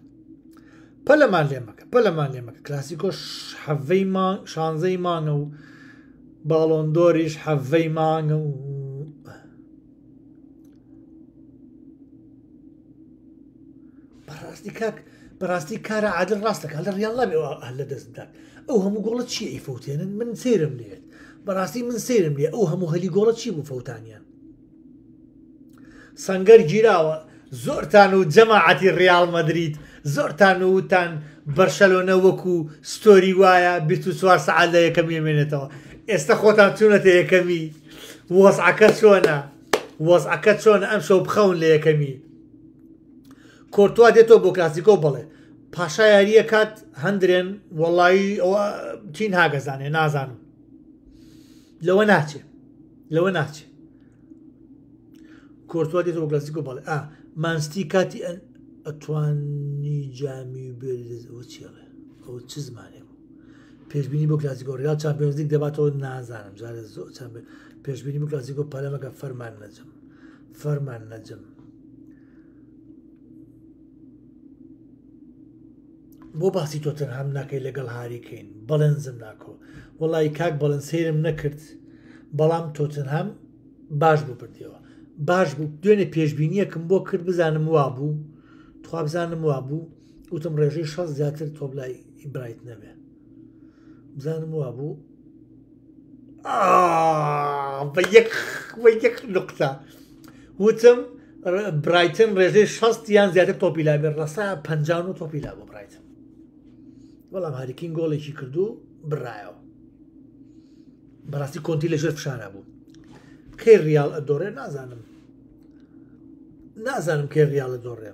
لێمەکە کلاسیکۆ 16 مانگە و باڵۆندۆریش 7 مانگە و بەڕاستی کارە عادل ڕاستەکە لە ڕیال نابێەوە لە دەستدات ئەو هەموو گۆڵە چیە ئیفەوتێنن من سێرم لێت بەڕاستی من سێرم لێ ئەو هەموو هەلی گۆڵە چی بوو فەوتانیان سەنگەر گیراوە زۆرتان و جەماعەتی ڕیال مەدرید زۆرتان وتان بەرشەلۆنە وەکو ستۆری وایە 24 سەعات لە یەکەمی مێنێتەوە ئێستا خۆتان چوونەتە یەکەمی وەزعەکە چۆنە ئەم شەو بخەون لە یەکەمی کۆرتوا دێتەوە بۆ کلاسیکۆ بڵێ پاشا یاریە کات هەندرێن وەڵایی ئەوە چین هاگەزانێ نازانم لەوە ناچێ کۆرتوا دێتەوە بۆ کلاسیکۆ بڵێ مانستی کاتی ئەتوانی جامی بێرەوە چێڵێ ئەوە چ زمانێ بوو پێشبینی بۆ کلاسیکۆ ڕیال چامپیۆنز لیگ دەباتەوە نازانم جارێ زۆر پێشبینی بۆ کلاسیکۆ پەلەمەکە فەرمان نەجم بۆ باسی تۆتەنهام ناکەی لەگەڵ هاریکەین بەڵێنزم ناکەوە وەڵی کاک بەڵێن سێرم نەکرد بەڵام تۆتەنهام باش بوو بردیەوە باش بوو دوێنێ پێشبینیەکەم بۆ کرد بزانم وا بوو تخوا بزانم وا بوو وتم ڕێژەی 6 زیاتر تۆ بلای ئیبرایت نەبێ بزانم وا بوو بە یەک نقطە وتم برایتن ڕێژەی 6 یان زیاتر تۆپی لا بێ ڕەسا 50 تۆپی لا بۆ برایتن بەڵام هاریکین گۆڵێکی کردو بڕایەوە بەڕاستی کۆنتی لەژێر فشارە بوو کەی ڕیال ئەدۆڕێ نازانم کەی ڕیال ئەدۆڕێ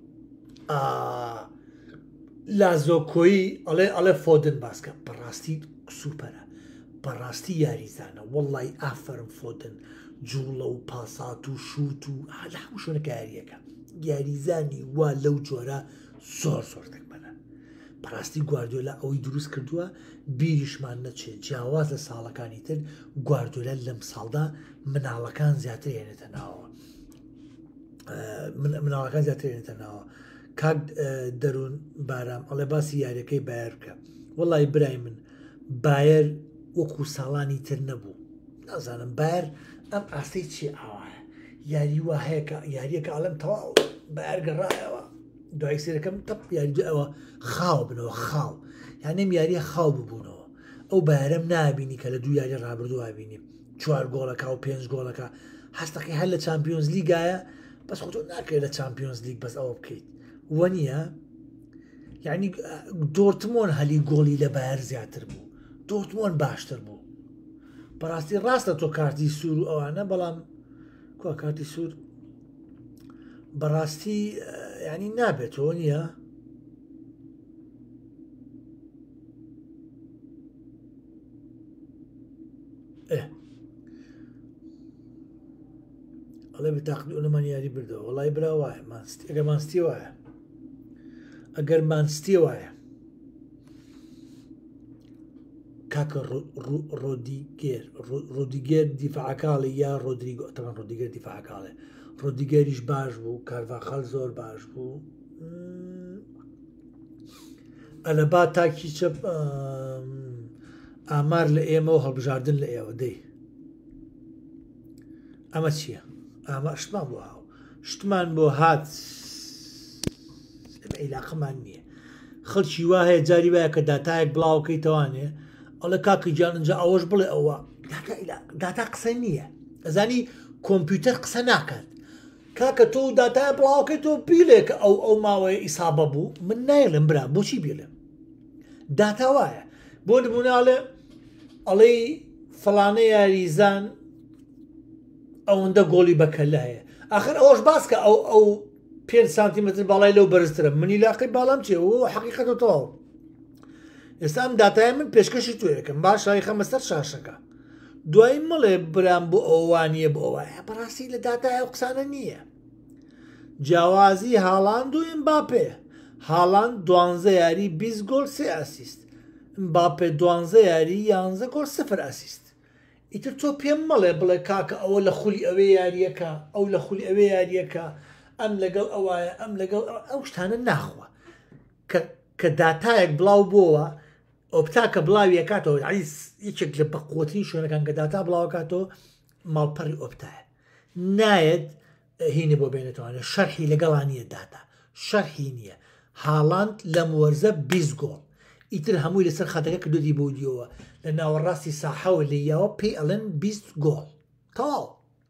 لازۆکۆیی ئەڵێ فۆدن باسکە بەڕاستی سوپەرە بەڕاستی یاریزانە وەڵی ئافرم فۆدن جوڵە و پاسات و شوت و هەموو شوێنەکە یاریەکە یاریزانی وا لەو جۆرە زۆر دەکبەنە بەڕاستی گواردیۆلا ئەوەی دروست کردووە بیریشمان نەچێت جیاواز لە ساڵەکانی تر گواردیۆلا لەم ساڵدا مناڵەکان زیاتر هێنێتە ناوە کاک دەروون بارام ئەڵێ باسی یاریەکەی بایر بکە وەڵی برای من بایر وەکو ساڵانی تر نەبوو نازانم بایر ئەم ئاستەی چی ئاوایە یاری وا هەیەکە یاریەکە ئاڵم تەواو بایر گەڕایەوە دوای سێرەکەم تەپ یاری ئەوە خاو بنەوە خاو یانێم یاریە خاو ببوونەوە ئەو بارەم نابینی کە لە 2 یاری ڕابردوو ئابینیم 4 گۆڵەکە و 5 گۆڵەکە هەستەکەی هەر لە چامپیۆنز لیگایە بەس خۆ تۆ ناکرێت لە چامپیۆنز لیگ بەس ئەوە بکەیت وە نییە یعنی دۆرتمۆن هەلی گۆڵی لە بایر زیاتر بوو دۆرتمۆن باشتر بوو بەڕاستی ڕاستە تۆ کارتی سوور و ئەوانە بەڵام کو کارتی سوور بەڕاستی ینی نابێتەوە نییە ئەڵێ بتاقلی ئەومان یاری بردەوە وەڵای برا وایە ئەگەر مانستی وایە ئەگەر مانستی وایە کاکە ڕۆدیگێر دیفاعکاڵی یا ڕۆدریگۆ تەمان ڕۆدیگەر دیفاعکاڵێ ڕۆدیگەریش باش بوو کارڤاخەڵ زۆر باش بوو ئەلەبا تاکی چەپ ئامار لە ئێمە و هەڵبژاردن لە ئێوە دەی ئەمە چییە؟ ئامە شتمان بۆ هاو شتمان بۆ هات عیلاقەمان نییە خەڵکی وا هەیە جاری وایە کە داتایەک بڵاوکەی توانێ ئەڵە کاکی جانجا ئەوەش بڵێ ئەوە داتا قسە نییە ئەزانی کۆمپیوتەر قسە ناکات کاکە تۆ داتای بڵاوکەی تۆ بیلێکە ئەو ماوەیە ئیسابە بوو من نایڵم برا بۆچی بیلێم داتا وایە بۆ نموناڵێ ئەڵێ فەڵانە یاریزان ئەوەندە گۆڵی بەکەلە هەیە ئاخر ئەوەش باسکە ئەو 5 سانتیمتر باڵای لەو بەرزترە منی لاقی باڵام چێ و حقیقەتە تەواو ئێستا ئەم داتای من پێشکەشی تۆ یەکەم باش خەمە سەر شاشەکە دوایی مەڵێ برام بۆ ئەووانیە بۆ ئەوە بەڕاستی لە داتای ئەو قسانە نییە جیاوازی هاڵاند و ئەمباپێ هاڵاند 12 یاری 20 گۆڵ 3 ئاسیست ئەمباپێ 12 یاری 11 گۆڵ 0 ئاسیست ئیتر تۆ پێم مەڵێ بڵێ کاکە ئەوە لە خولی ئەوێ یاریەکە ئەو لە خولی ئەوێ یاریەکە ئەم لەگەڵ ئەوایە ئەم لەگەڵ ئەو شتانە ناخوە کە داتایەک بڵاو بووە ئەو پتاکە بڵاوی کاتەوە یەکێک لە بەقوترین شوێنەکان کە داتا بڵاوکاتەوە ماڵپەڕی ئۆپتایە نایەت هینە بۆ بێنێتوانێت شەرحی لەگەڵانیە داتا شەرحی نییە هاڵاند لەم وەرزە 20 گۆڵ ئیتر هەمووی لەسەر خاتەکە کە دوودی بۆ دیەوە لە ناوەڕاستی ساحەوە لە یاوە پێی ئەڵێن 20 گۆڵ تەواو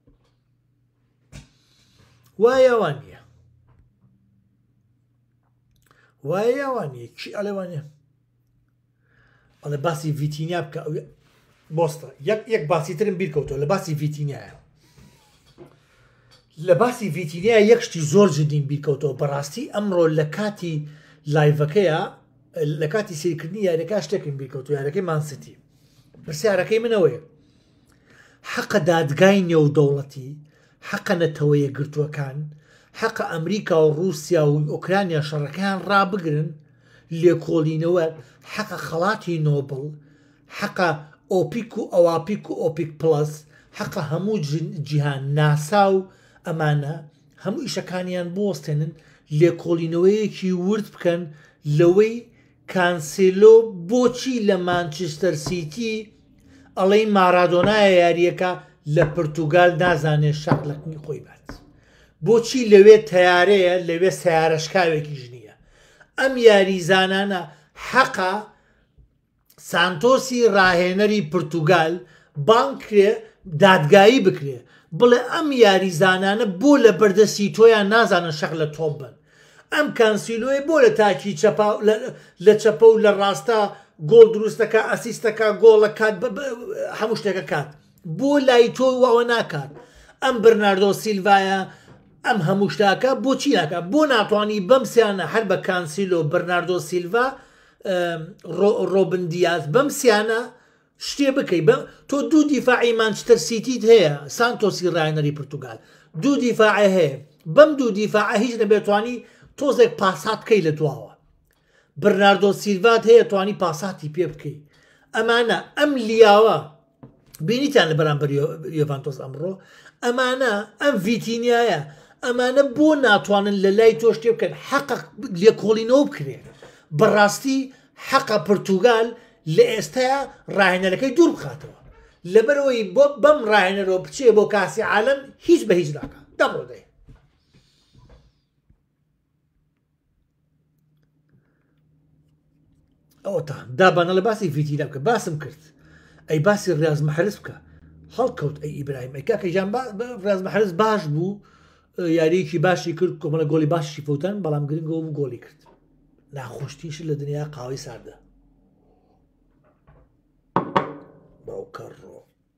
وایەوان نیە وایەوانە چی ئەلێوانە ئەڵێ باسی ڤیتینیا بکە بۆستە یەک باسی ترم بیرکەوتەوە لە باسی ڤیتینایە لە باسی ڤیتینیا یەک شتی زۆر جدین بیرکەوتەوە بەڕاستی ئەمڕۆ لە کاتی لایڤەکەیە لە کاتی سیرکردنی یاریەکە شتێکم بیرکەوتو یارەکەی مانسیتی پرسیارەکەی منەوەیە حەقە دادگای نێودەوڵەتی حەقە نەتەوەیە گرتووەکان حەقە ئەمریکا و رووسیا و ئۆکرانیا شەڕەکەیان ڕابگرن لێکۆڵینەوە حەقە خەڵاتی نۆبڵ حەقە ئۆپیک و ئەواپیک و ئۆپیک پلس حەقە هەموو جیهان ناسا و ئەمانە هەموو ئیشەکانیان بۆستێنن لێکۆڵینەوەیەکی ورد بکەن لەوەی کانسێلۆ بۆچی لە مانچستەر سیتی ئەڵەی مارادۆنایە یاریەکە لە پرتوگال نازانێت شەقلەکنی خۆی بات بۆچی لەوێ تەیارەیە لەوێ سیارەشکاوێکیش نییە ئەم یاریزانانە حەقا سانتۆسی ڕاهێنەری پرتوگال بانکرێ دادگایی بکرێ بڵێ ئەم یاریزانانە بۆ لە بەردەستی تۆیان نازانن شەق لە تۆپ بن ئەم کانسیلۆی بۆ لە تاکی لە چەپە و لە ڕاستە گۆڵ دروستەکە ئەسیستەکە گۆڵە کات هەموو شتێکە کات بۆ لای تۆ ئەوە ناکات ئەم برناردۆ سیلڤایە ئەم هەموو شتاکە بۆچی ناکات بۆ ناتوانانی بەم سیانە هەر بە کانسیلۆ برناردۆ سیلڤا ڕۆبن دیاز بەم سیانە شتێ بکەی تۆ دوو دیفاعی مانچستەر سیتیت هەیە سانتۆسی ڕاهێنەری پرتوگال دوو دیفاعی هەیە بەم دوو دیفاعە هیچ نەبێتوانی تۆزێک پاسات بکەی لە دواوە برناردۆ سیلڤات هەیە توانی پاساتی پێ بکەی ئەمانە ئەم لیاوە بینیتان لە بەرامبەر یۆڤانتۆس ئەمڕۆ ئەمانە ئەم ڤیتینیایە ئەمانە بۆ ناتوانن لە لای تۆ شتێ بکەن حەقە لێکۆڵینەوە بکرێن بەڕاستی حەقە پرتوگال لە ئێستاە ڕاهێنەرەکەی دوور بخاتەوە لەبەرەوەی بۆ بەم ڕاهێنەرەوە بچێ بۆ کاسی عالەم هیچ بە هیچ ناکات دەڕۆدەی ئەوە تا دابانە لە باسی ڤیتینیا بکە باسم کرد ئەی باسی ڕاز مەحرز بکە هەڵکەوت ئەی ئیبراهیم ئەی کاکە ژان ڕاز مەحرز باش بوو یاریەکی باشی کرد کۆمەڵە گۆڵی باشی فوتان بەڵام گرنگەوە بوو گۆڵی کرد ناخۆشتیش لە دنیا قاوەی ساردە باوکەڕۆ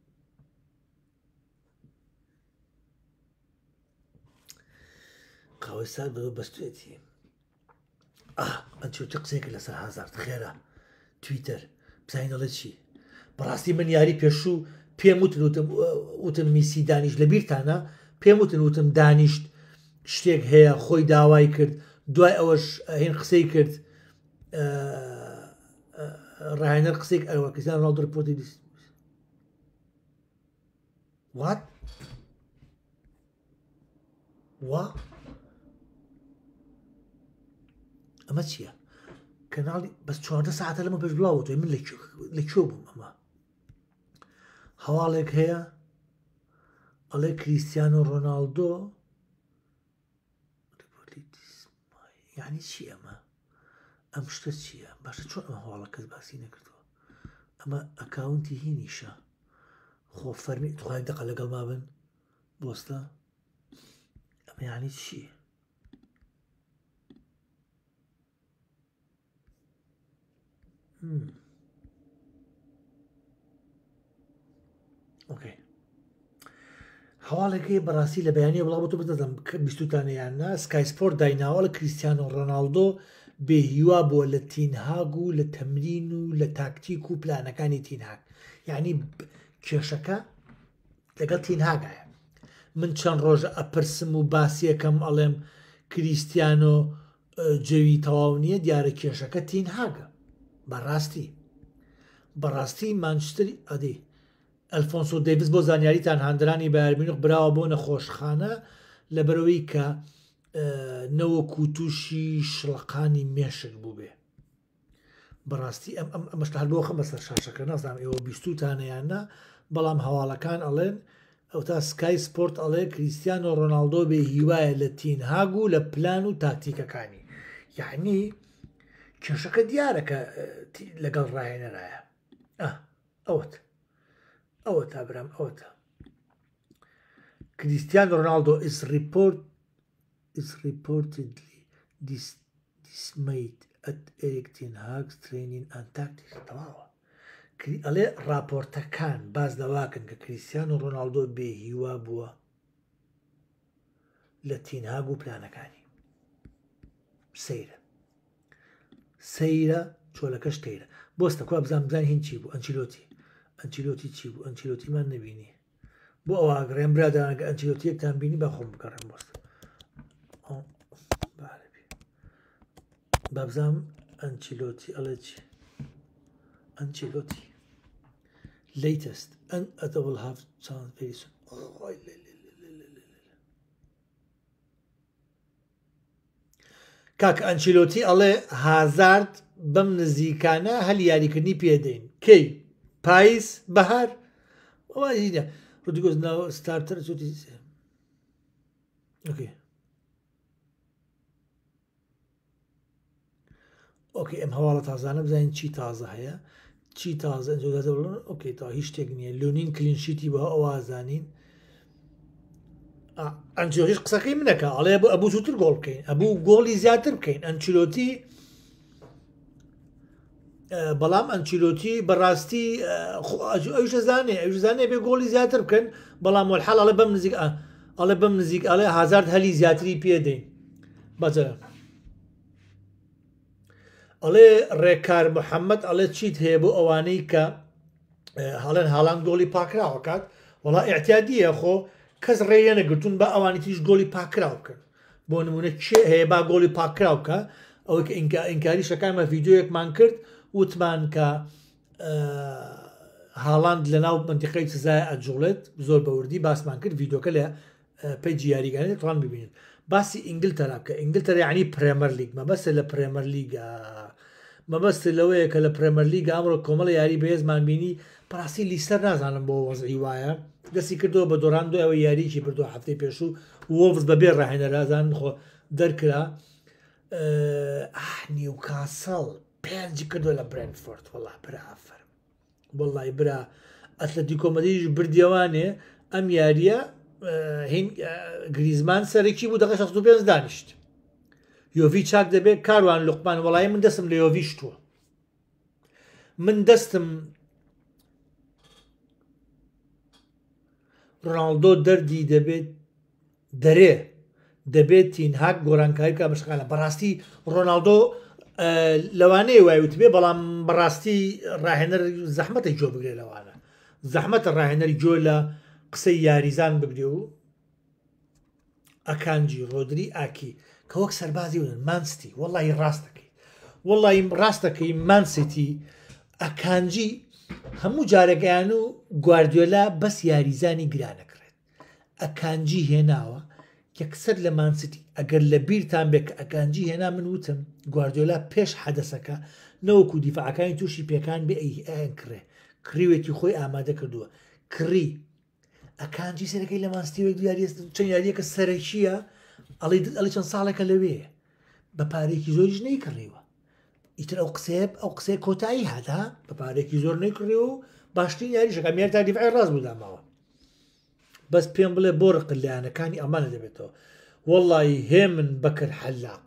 قاوەی سارد بەوە بەستێتی ئەنچوتە قسێکە لەسەر هازارد خێرە تویتەر بزانین دەڵێت چی بەڕاستی من یاری پێشوو پێم وتم میسی دانیشت لە بیرتانە پێم وتم دانیشت شتێک هەیە خۆی داوای کرد دوای ئەوەش هێن قسەی کرد ڕاهێنەر قسێک ئەوە کەسیان ڕاو دڕپۆتی دیست وات وا ئەمە چییە کەناڵی بەس 14 ساعتە لەمە پێش بڵاوە توی من لەکوێ بووم ئەمە هەواڵێک هەیە ئەڵێ کریستیانۆ ڕۆناڵدۆ یعنی چی ئەمە ئەم شتە چییە باشە چۆن ئەمە هەواڵە کەس باسی نەکردووە ئەمە ئەکاونتی هی نیشە خۆ فەرمی توخوای دەقە لەگەڵ ما بن بۆستە ئەمە یعنی چی ئۆکەی هەواڵێکی بەڕاستی لە بەیانی وڵا بۆ تۆ بدەدەم بیستوتانەیاننا سکای سپۆرت دایناوە لە کریستیانۆ ڕۆناڵدۆ بێهیوا بووە لە تینهاگ و لە تەمرین و لە تاکتیک و پلانەکانی تینهاگ یعنی کێشەکە لەگەڵ تینهاگایە من چەند ڕۆژە ئەپرسم و باسیەکەم ئەڵێم کریستیانۆ جەوی تەواو نییە دیارە کێشەکە تینهاگە بەڕاستی مانچستری ئەدەی ئەلفۆنسۆ دەیڤس بۆ زانیاریتان هاندرانی بایەر میونخ براوە بۆ نەخۆشخانە لەبەرەوەی کە نەوەکو تووشی شڵەقانی مێشک بوو بێ بەڕاستی ئەمەشت هەر بۆ خەم بەسەر شاشەکە نازانم ئێوە بیستوتانەیاننا بەڵام هەواڵەکان ئەڵێن ئەو تا سکای سپۆرت ئەڵێ کریستیانۆ ڕۆناڵدۆ بێ هیوایە لە تینهاگ و لە پلان و تاکتیکەکانی یعنی کێشەکە دیارەکە لەگەڵ ڕاهێنەرایە ئەوە تا برام ئەوەتە کریستیانۆ ڕۆناڵدۆ is reportedly dismayed at Erik ten Hag's training and tactics تەواوە ئەڵێ راپۆرتەکان باز دەواکەن کە کریستیانۆ ڕۆناڵدۆ بێهیوا بووە لە تینهاگ و پلانەکانی سەیرە چۆلەکەش تەیرە بۆستە کو بزان هین چی بوو ئەنچیلۆتی چی بوو ئەنچیلۆتیمان نەبینی بۆ ئەوە ئاگرێن برادرانەکە ئەنچیلۆتی یەکتان بینی با خۆم بکەڕم بۆستە بابزام ئەنچیلۆتی ئەڵێ چی ئەنچیلۆتی latest and it will have chance very soon کاک ئەنچیلۆتی ئەڵێ هازارد بەم نزیکانە هەل یاریکردنی پێدەین کەی پاییز بەهار ڕۆدیگۆز ناو ستارتەر چوتی ئۆکێ ئەم هەواڵە تازانە بزانین چی تازە هەیە چی تازە ئۆکێ تا هیچ شتێک نییە لۆنین کلینشیتی بە ئەوازانین ئەنجۆهیش قسەکەی منەکە ئەڵێ ئەبوو زووتر گۆڵ بکەین ئەبوو گۆڵی زیاتر بکەین ئەنچیلۆتی بەڵام ئەنچیلۆتی بەڕاستی ئەوش زانێ بێ گۆڵی زیاتر بکەن بەڵام وەلحاڵ ئەڵێ بەم نزیک ئەڵێ هازارد هەلی زیاتری پێدەین بەجە ئەڵێ ڕێکار محەممەد ئەڵێ چیت هەیە بۆ ئەوانەی کە هەڵێن هاڵان گۆڵی پاکراوە کات وڵا ئاعتیادیە خۆ کەس ڕێیە نەگرتوون بە ئەوانی تریش گۆڵی پاکراو بکەن بۆ نمونە چێ هەیە با گۆڵی پاکراوکە ئەوەی کە ئینکاری شەکانمە ڤیددیۆیەکمان کرد وتمان کە هاڵاند لە ناو منتیقەی سزای ئەجوڵێت زۆر بەوردی باسمان کرد ڤیددیۆکە لە پێیجی یاریگانێت ڕان ببینێت باسی ئینگلتەرا بکە ئینگلتەرا یعنی پرێمەر لیگ مەبەستە لە پرێمەر لیگە مەبەست لەوەیە کە لە پرێمەر لیگ ئەمڕۆ کۆمەڵە یاری بەهێزمان بینی پڕاستی لیستەر نازانم بۆ وەزعی وایە دەستی کردەوە بە دۆڕاندۆ ئەوە یاریی بردو هەفتەی پێشوو وۆڤز بەبێ ڕاهێنەرازان خۆ دەرکرا نیوکاسڵ پێنجی کردو لە برێنفۆرد وەڵا برافەر وەڵای برا ئەتلەتیکۆ مەدریدیش بردیەوانێ ئەم یاریە گریزمان سەرێکی بوو دەقە 65 دانیشت یۆڤی چاک دەبێت کاروان لوقمان وەڵای من دەستم لە یۆڤی شتووە من دەستم ڕۆناڵدۆ دەردی دەبێت تینهاگ گۆرانکاری کا بەشقالە بەڕاستی ڕۆناڵدۆ لەوانەیە وایوت بێ بەڵام بەڕاستی ڕاهێنەر زەحمەتێک جۆ بگرێت لەوانە زەحمەتە ڕاهێنەری جۆ لە قسەی یاریزان بگرێ و ئەکانجی ڕۆدری ئاکی کە وەک سەربازی ون مانستی وەڵی ڕاستەکەی وەڵی ڕاستەکەی مانسیتی ئەکانجی هەموو جارەکەیان و گواردیۆلا بەس یاریزانی گرانەکرێت ئەکانجی هێناوە یەکسەر لە مانسیتی ئەگەر لە بیرتان بێت کە ئەکانجی هێنا من وتم گواردیۆلا پێش حەدەسەکە نەوەکو دیفاعەکانی تووشی پێکان بێ ئەیان کڕێ کڕیوێتی خۆی ئامادە کردووە کڕی ئەکانجی سەرەکەی لە مانستی وەک چەند یاریەکە سەرەکیە ئەڵی چەند ساڵێکە لەوێ بە پارێکی زۆریش نەیکڕیوە ئیتر ئەو قسەی کۆتایی هاتا بە پارێکی زۆر نەیکڕێەوە و باشترین یاریشەکە مێر تا دیفاعی ڕاست بووداماوە بەس پێم بڵێ بۆ ڕقل لایەنەکانی ئەمانە دەبێتەوە وەڵی هێمن بەکرد حەلاق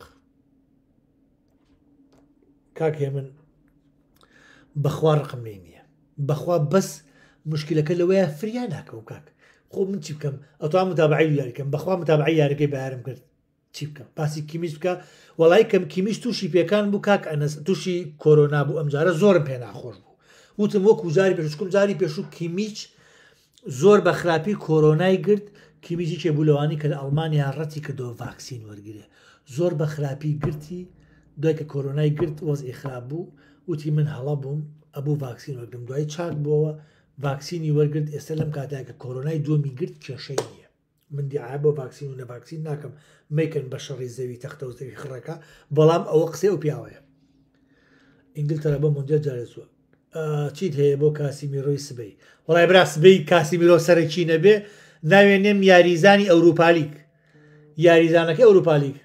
کاک هێمن بەخوا ڕقم لێ نییە بەخوا بەس مشکلەکە لەوەیە فریا ناکە و کاک خۆ من چی بکەم ئەوتوان متابعی یاریکەم بەخوا متابعی یاریەکەی بەیارم کرد چی بکەم باسی کیمیش بکە وەڵی کەم کیمیش تووشی پێکان بوو کاک ئەنەس تووشی کۆرۆنا بوو ئەمجارە زۆرم پێ ناخۆش بوو وتم وەکو جاری پێشکم جاری پێشوو کیمیچ زۆر بە خراپی کۆرۆنای گرت کیمیجی کێبوولەوانی کە لە ئەڵمانیا ڕەتی کردەوە ڤاکسین وەرگێ زۆر بە خراپی گرتی دوای کە کۆرۆنای گرت وەزئی خراپ بوو وتی من هەڵە بووم ئەبوو ڤاکسین وەرگرم دوای چاک بووەوە ڤاکسینی وەرگرت ئێستا لەم کاتای کە کۆرۆنای دووەمی گرت کێشەی نییە من دیعا بۆ ڤاکسین و نەڤاکسین ناکەم میکەن بە شەڕی زەوی تەختە و زەوی خڕەکە بەڵام ئەوە قسەی ئەو پیاوەیە ئینگلتەرا بە مۆنجیا جارە زووە چیت هەیە بۆ کاسیمیرۆی سبەی وڵای برا سبەی کاسیمیرۆ سەرەکی نەبێ ناوێنێم یاریزانی ئەوروپالیک یاریزانەکە ئەوروپالیک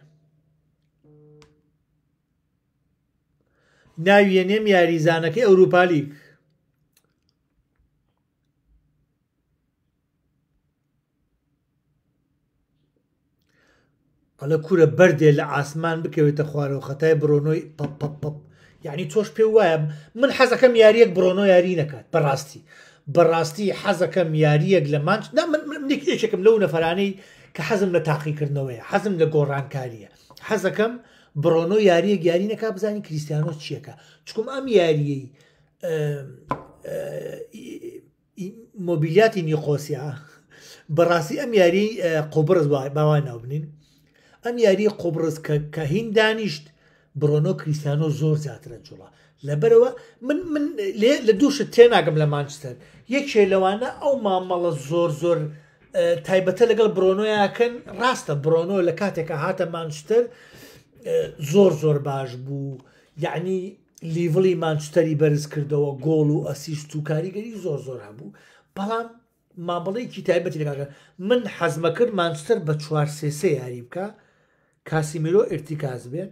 ناوێنێم یاریزانەکەی ئەوروپالیک ئەلە کوورە بەردێ لە ئاسمان بکەوێتە خوارەوە خەتای بڕۆنۆی پەپ یعنی تۆش پێ وایە من حەزەکەم یاریەک بڕۆنۆ یاری نەکات بەڕاستی حەزەکەم یاریەک لە مانچ منێکێکم لەو نەفرانەی کە حەزم لە تاقیکردنەوەیە حەزم لە گۆڕانکاریە حەزەکەم بڕۆنۆ یاریەک یاری نەکا بزانین کریسیانۆ چیەکە چکم ئەم یاریەی مۆبیلیاتی نیقۆسیا بەڕاستی ئەم یاری قۆبرز باوای ناو بنین ئەم یاری قۆبرز کە هین دانیشت بڕۆنۆ کریسیانۆ زۆر زیاترە جوڵە لەبەرەوە من لە دووشت تێناگەم لە مانچستەر یەکێ لەوانە ئەو مامەڵە زۆر تایبەتە لەگەڵ بڕۆنۆیاکەن ڕاستە بڕۆنۆ لە کاتێکە هاتە مانچستەر زۆر باش بوو یعنی لیڤڵی مانچستەری بەرز کردەوە گۆڵ و ئەسیست و کاریگەری زۆر هەبوو بەڵام مامەڵەیەکی تایبەتی لەکاکە من حەزمە کرد مانچستەر بە 4-3 یاری بکە کاسیمیرۆ ئرتیکاز بێ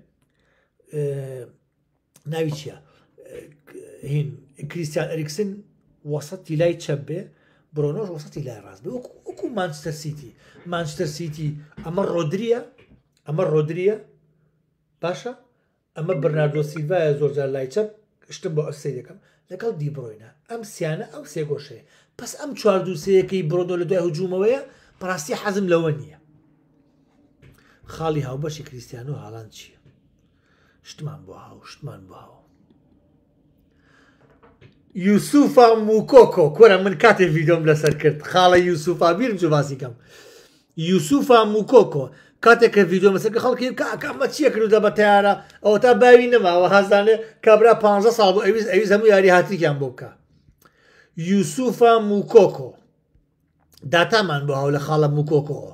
ناوی چییە هین کریستیان ئەریکسن وەسەتی لای چەپ بێ بڕۆنۆش وەسەتی لای ڕاست بێ وەکو مانچستەر سیتی ئەمە ڕۆدریە باشە ئەمە بەرناردۆ سیلڤایە زۆرجار لای چەپ شتم بۆ ئەسەی دەکەم لەگەڵ دیبڕۆینە ئەم سیانە ئەو سێگۆشەیە پس ئەم 4-2-3یەکەی بڕۆنۆ لە دوای هجوومەوەیە بەڕاستی حەزم لەوە نییە خاڵی هاوبەشی کریستیانۆ هاڵان چییە شتمان بۆ هاو یوسوفا موکۆکۆ کۆرە من کاتێ ڤیدۆم لەسەر کرد خاڵە یوسوفا بیرم چ باسی کەم یوسوفا موکۆکۆ کاتێککە ڤیدۆ مەسەرکە خەڵکی کاکەمە چیە کردو بە تیارە ئەوە تا باوی نەماوە هەزانێ کابرا 15 ساڵ بۆ ئەویست هەموو یاری هاتیکیان بۆ بکە یوسوفا موکۆکۆ داتامان بۆ هاو لە خاڵە موکۆکۆ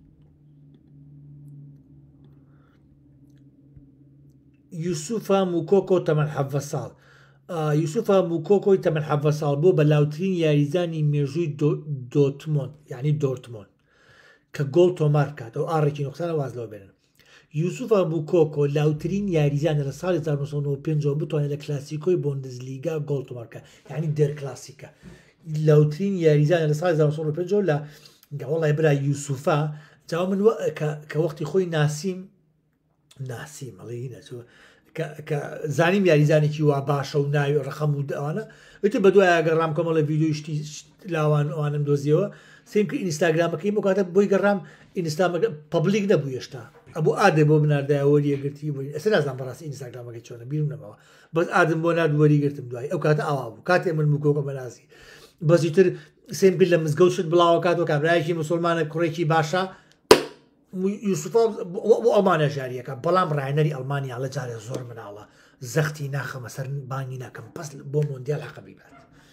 یوسوفا موکۆکۆ تەمەن 7 ساڵ یوسوفا موکۆکۆی تەمەن 7 ساڵ بۆ بەلاوترین یاریزانی مێژووی دۆتمۆند یعنی دۆرتمۆند کە گۆڵ تۆمار بکات ئەو ئاڕێکی نوقسانە وازلەوە بێنن یوسوفا موکۆکۆ لاوترین یاریزانە لە ساڵی 1995 بتوانێت لە کلاسیکۆی بۆندزلیگا گۆڵ تۆمار بکات یعنی دەرکلاسیکە لاوترین یاریزانە لە ساڵی 1995 لە گەوەڵای برا یوسوفا جاوا من کە وەختی خۆی ناسیم ئەڵێ نەچوە کە زانیم یاریزانێکی وا باشە و ناوی ڕەخەم و ئەوانە ئەوتر بە دوای ئەگەڕام کەمەڵە ڤیدۆیشتی لاوان ئەوانم دۆزیەوە سیم کە ئینستاگرامەکەی بۆ کاتە بۆی گەڕام ئینستامەکە پەبلیک نەبوو هێشتا ئەبوو ئادێ بۆ مناردایە وەریەگرتی بووین ئەستا نازانم بەڕاستی ئینستاگرامەکەی چۆنە بیرم نەمەوە بەس ئادم بۆ ناد وەریگرتم دوای ئەو کاتە ئاوا بوو کاتێ من موکۆکۆ بەناسی بەزیتر سمپل لە مزگەوتشت بڵاوە کاتەوە کابراایکی مسلمانە کوڕێکی باشە یوسفا بۆ ئەڵمانە ژاریەکە بەڵام ڕایەنەری ئەڵمانیا لە جارێ زۆر مناڵە زەختی ناخەمە سەر بانی ناکەم پس بۆ مۆندیال حەقەبی بات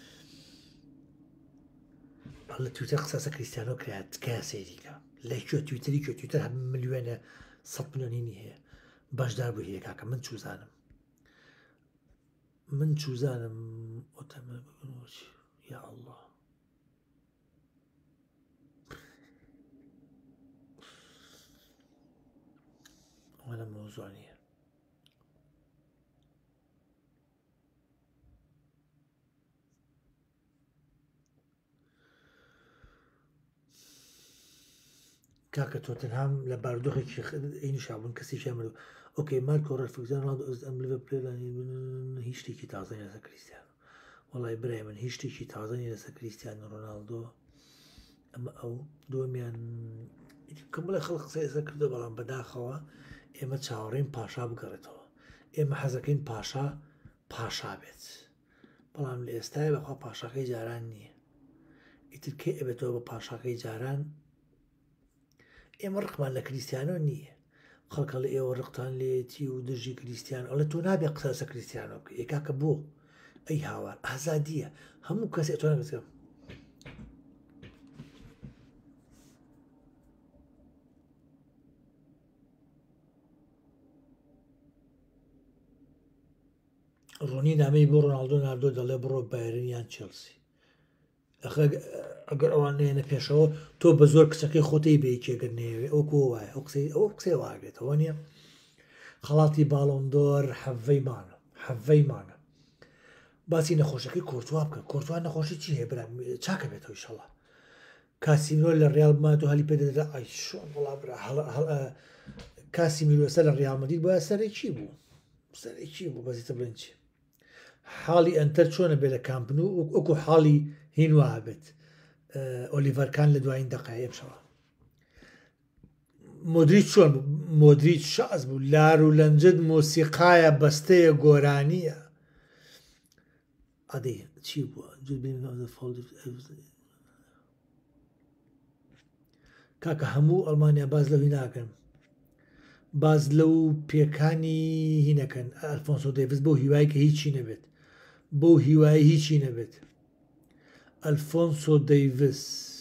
لە تویتر قسەسە کریسیانۆ کرات تکای سێریکە لە کوێ تویتری کوێ تویتر هەم ملیۆنە 100 ملیۆنی هەیە بەشدار بوو هەیە کاکە من چوزانم یا الله وەنە مۆزوانیە کاکە تۆتنهام لە بارودۆخێکی ئینی شابوون کەسی شەمر ئۆکەی مارکۆ ڕەفیکزان ئەم لەوە پلێلانی هیچ شتێکی تازەنی لەسەر کریستیان وەڵای برای من هیچ شتێکی تازەنی لەسەر کریستیان ڕۆناڵدۆ ئەمە ئەو دۆمیان کەم بڵێ خەڵک قسەی لەسەر کردو بەڵام بەداخەوە ئێمە چاوەڕێین پاشا بگەڕێتەوە ئێمە حەزەکەین پاشا بێت بەڵام لە ئێستای بەخوا پاشاکەی جاران نییە ئیتر کێ ئەبێتەوە بە پاشاکەی جاران ئێمە ڕقمان لە کریسیانۆ نییە خەڵکە لە ئێوە ڕقتان لێتی و دژی کریسیان ئەڵە تۆ نابێ قسەسە کریسیانۆ بکە ئێکاکە بۆ ئەی هاوار ئازادیە هەموو کەس تۆ نەگەم ڕۆنی نامەی بۆ ڕۆناڵدۆ ناردۆ دەڵێ بڕۆ بایرن یان چێلسی ئەگەر ئەوان نێنە پێشەوە تۆ بە زۆر کچەکەی خۆتەی بێکێگەر نێوێ ئەوکو وایە ئەو قسەی واگرێتەوە نییە خەڵاتی باڵۆندۆر حەڤەیمانە باسی نەخۆشەکەی کۆرتوا بکە کۆرتوان نەخۆشی چی هەیە برا چاکە بێتەوە ئیشەڵا کاسیمرۆ لە ڕیال مات و هەلی پێدەدا ئای شۆن وڵا برا کاسیمیرۆسە لە ڕیال مەدید بۆە سەرێکی بوو بەزیتە بڵێن چی حاڵی ئەنتەر چۆنە بێ لە کامپن و ئۆکو حاڵی هینوا بێت ئۆلیڤەرکان لە دوایین دەقایە بشەوە مۆدریت چۆن بوو مۆدریت شاز بوو لار و لەنجد مۆسیقایە بەستەیە گۆرانیە ئەدەی چی بووە کاکە هەموو ئەڵمانیا باز لەوی ناکەن باز لەو پێکانی هینەکەن ئەلفۆنسۆ دەیڤس بۆ هیوای کە هیچی نەبێت بۆ هیوای هیچی نەبێت ئەلفۆنسۆ دەیڤس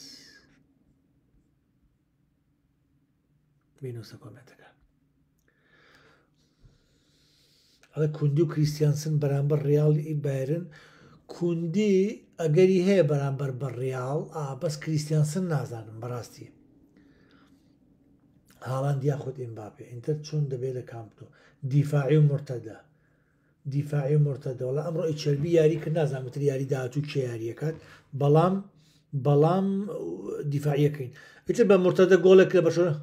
بینوسە کۆمنتەکە ئەڵە کوندی و کریستیانسن بەرامبەر ڕیاڵی بایرن کوندی ئەگەری هەیە بەرامبەر بە ڕیاڵ بەس کریستیانسن نازانم بەڕاستی هاڵاند یاخود ئێمباپێ ئینتر چۆن دەبێت لە کامپتۆ دیفاعی و مرتەدە وڵا ئەمڕۆ ئیچەربی یاری کرد نازانمتر یاری داهاتوو کێ یاریەکات بەڵام دیفاعیەکەین ئیتر بە مرتەدە گۆڵێک لە بەشۆ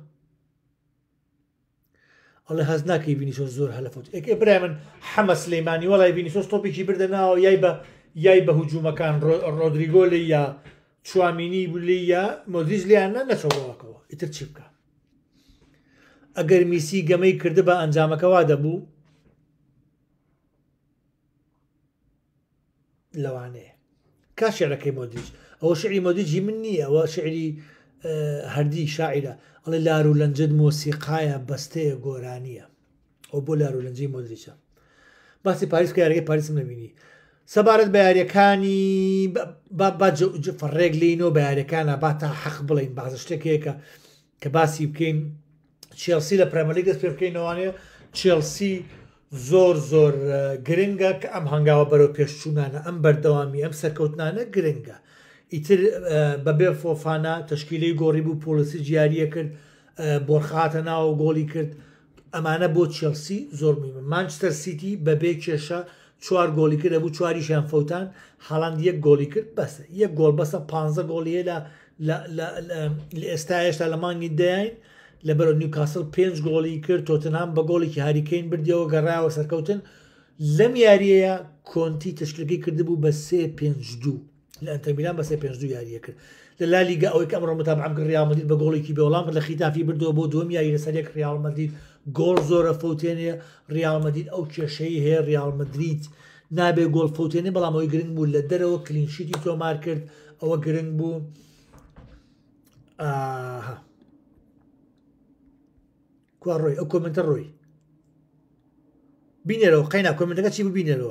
ئەڵێ هەز ناکەی ڤینیسیۆس زۆر هەلەفوت برای من حەمە سلەیمانی وەڵای ڤینیسیۆس تۆپێکی بردە ناوە یای بە هوجومەکان ڕۆدریگۆ لێ یا چوامینی بولێ یا مۆدریچ لیانە نەچەوەڵاکەوە ئیتر چی بکە ئەگەر میسی گەمەی کردە بە ئەنجامەکەوا دەبوو لەوانەیە کا شعرەکەی مۆدریچ ئەوە شعری مۆدریجی من نییە ئەوە شعری هەردی شاعرە ئەڵێ لار و لەنجد مۆسیقایە بەستەیە گۆرانیە ئەو بۆ لار و لەنجەی مۆدریچە باسی پاریس کە یاریەکەی پاریسم نەبینی سەبارەت بە یاریەکانی فەڕێک لینەوە بە یاریەکانە با تا حەق بڵین بازە شتێکەیەکە کە باسی بکەین چێلسی لە پرەمەلیگ دەست پێ بکەینەوەوانەیە چێلسی زۆر گرنگە کە ئەم هەنگاوە بەرەو پێشچوونانە ئەم بەردەوامی ئەم سەرکەوتنانە گرنگە ئیتر بەبێ فۆفانە تەشکیلەی گۆڕی بوو پۆلیسی جیاریە کرد بۆرخاتە ناوە گۆڵی کرد ئەمانە بۆ چێلسی زۆر مهمە مانچستەر سیتی بەبێ کێشە 4 گۆڵی کرد بوو 4یشیان فەوتان هاڵاند 1 گۆڵی کرد بەسە 1 گۆڵ بەسە 15 گۆڵیە لە ئێستا هێشتا لە مانگی دەیان لەبەرە نیوکاسل 5 گۆڵی کرد تۆتنهام بە گۆڵێکی هاریکەین بردیەوە گەڕایەوە سەرکەوتن لەم یاریەیە کۆنتی تشکیلەکەی کردبوو بە 3-5-2 لە ئەنتەر بە 3-5-2 یاریە کرد لە لالیگا ئەوەی کە ئەمڕۆ متابعەم کرد ریال مەدرید بە گۆڵێکی بێوەڵام کرد لە خیتافی بردەوە بۆ دووەم یاری لەسەر یەک ریال مەدرید گۆڵ زۆرە فەوتێنێ ریال مەدرید ئەو کێشەی هەیە ریال مەدرید نابێ گۆڵ فوتێنێ بەڵام ئەوەی گرنگ بوو لە دەرەوە کلینشیتی تۆمار کرد ئەوە گرنگ بوو. کوا ڕۆی ئەو کۆمنتە ڕۆی بینێرەوە قەینا کۆمنتەکە چی ببینێرەوە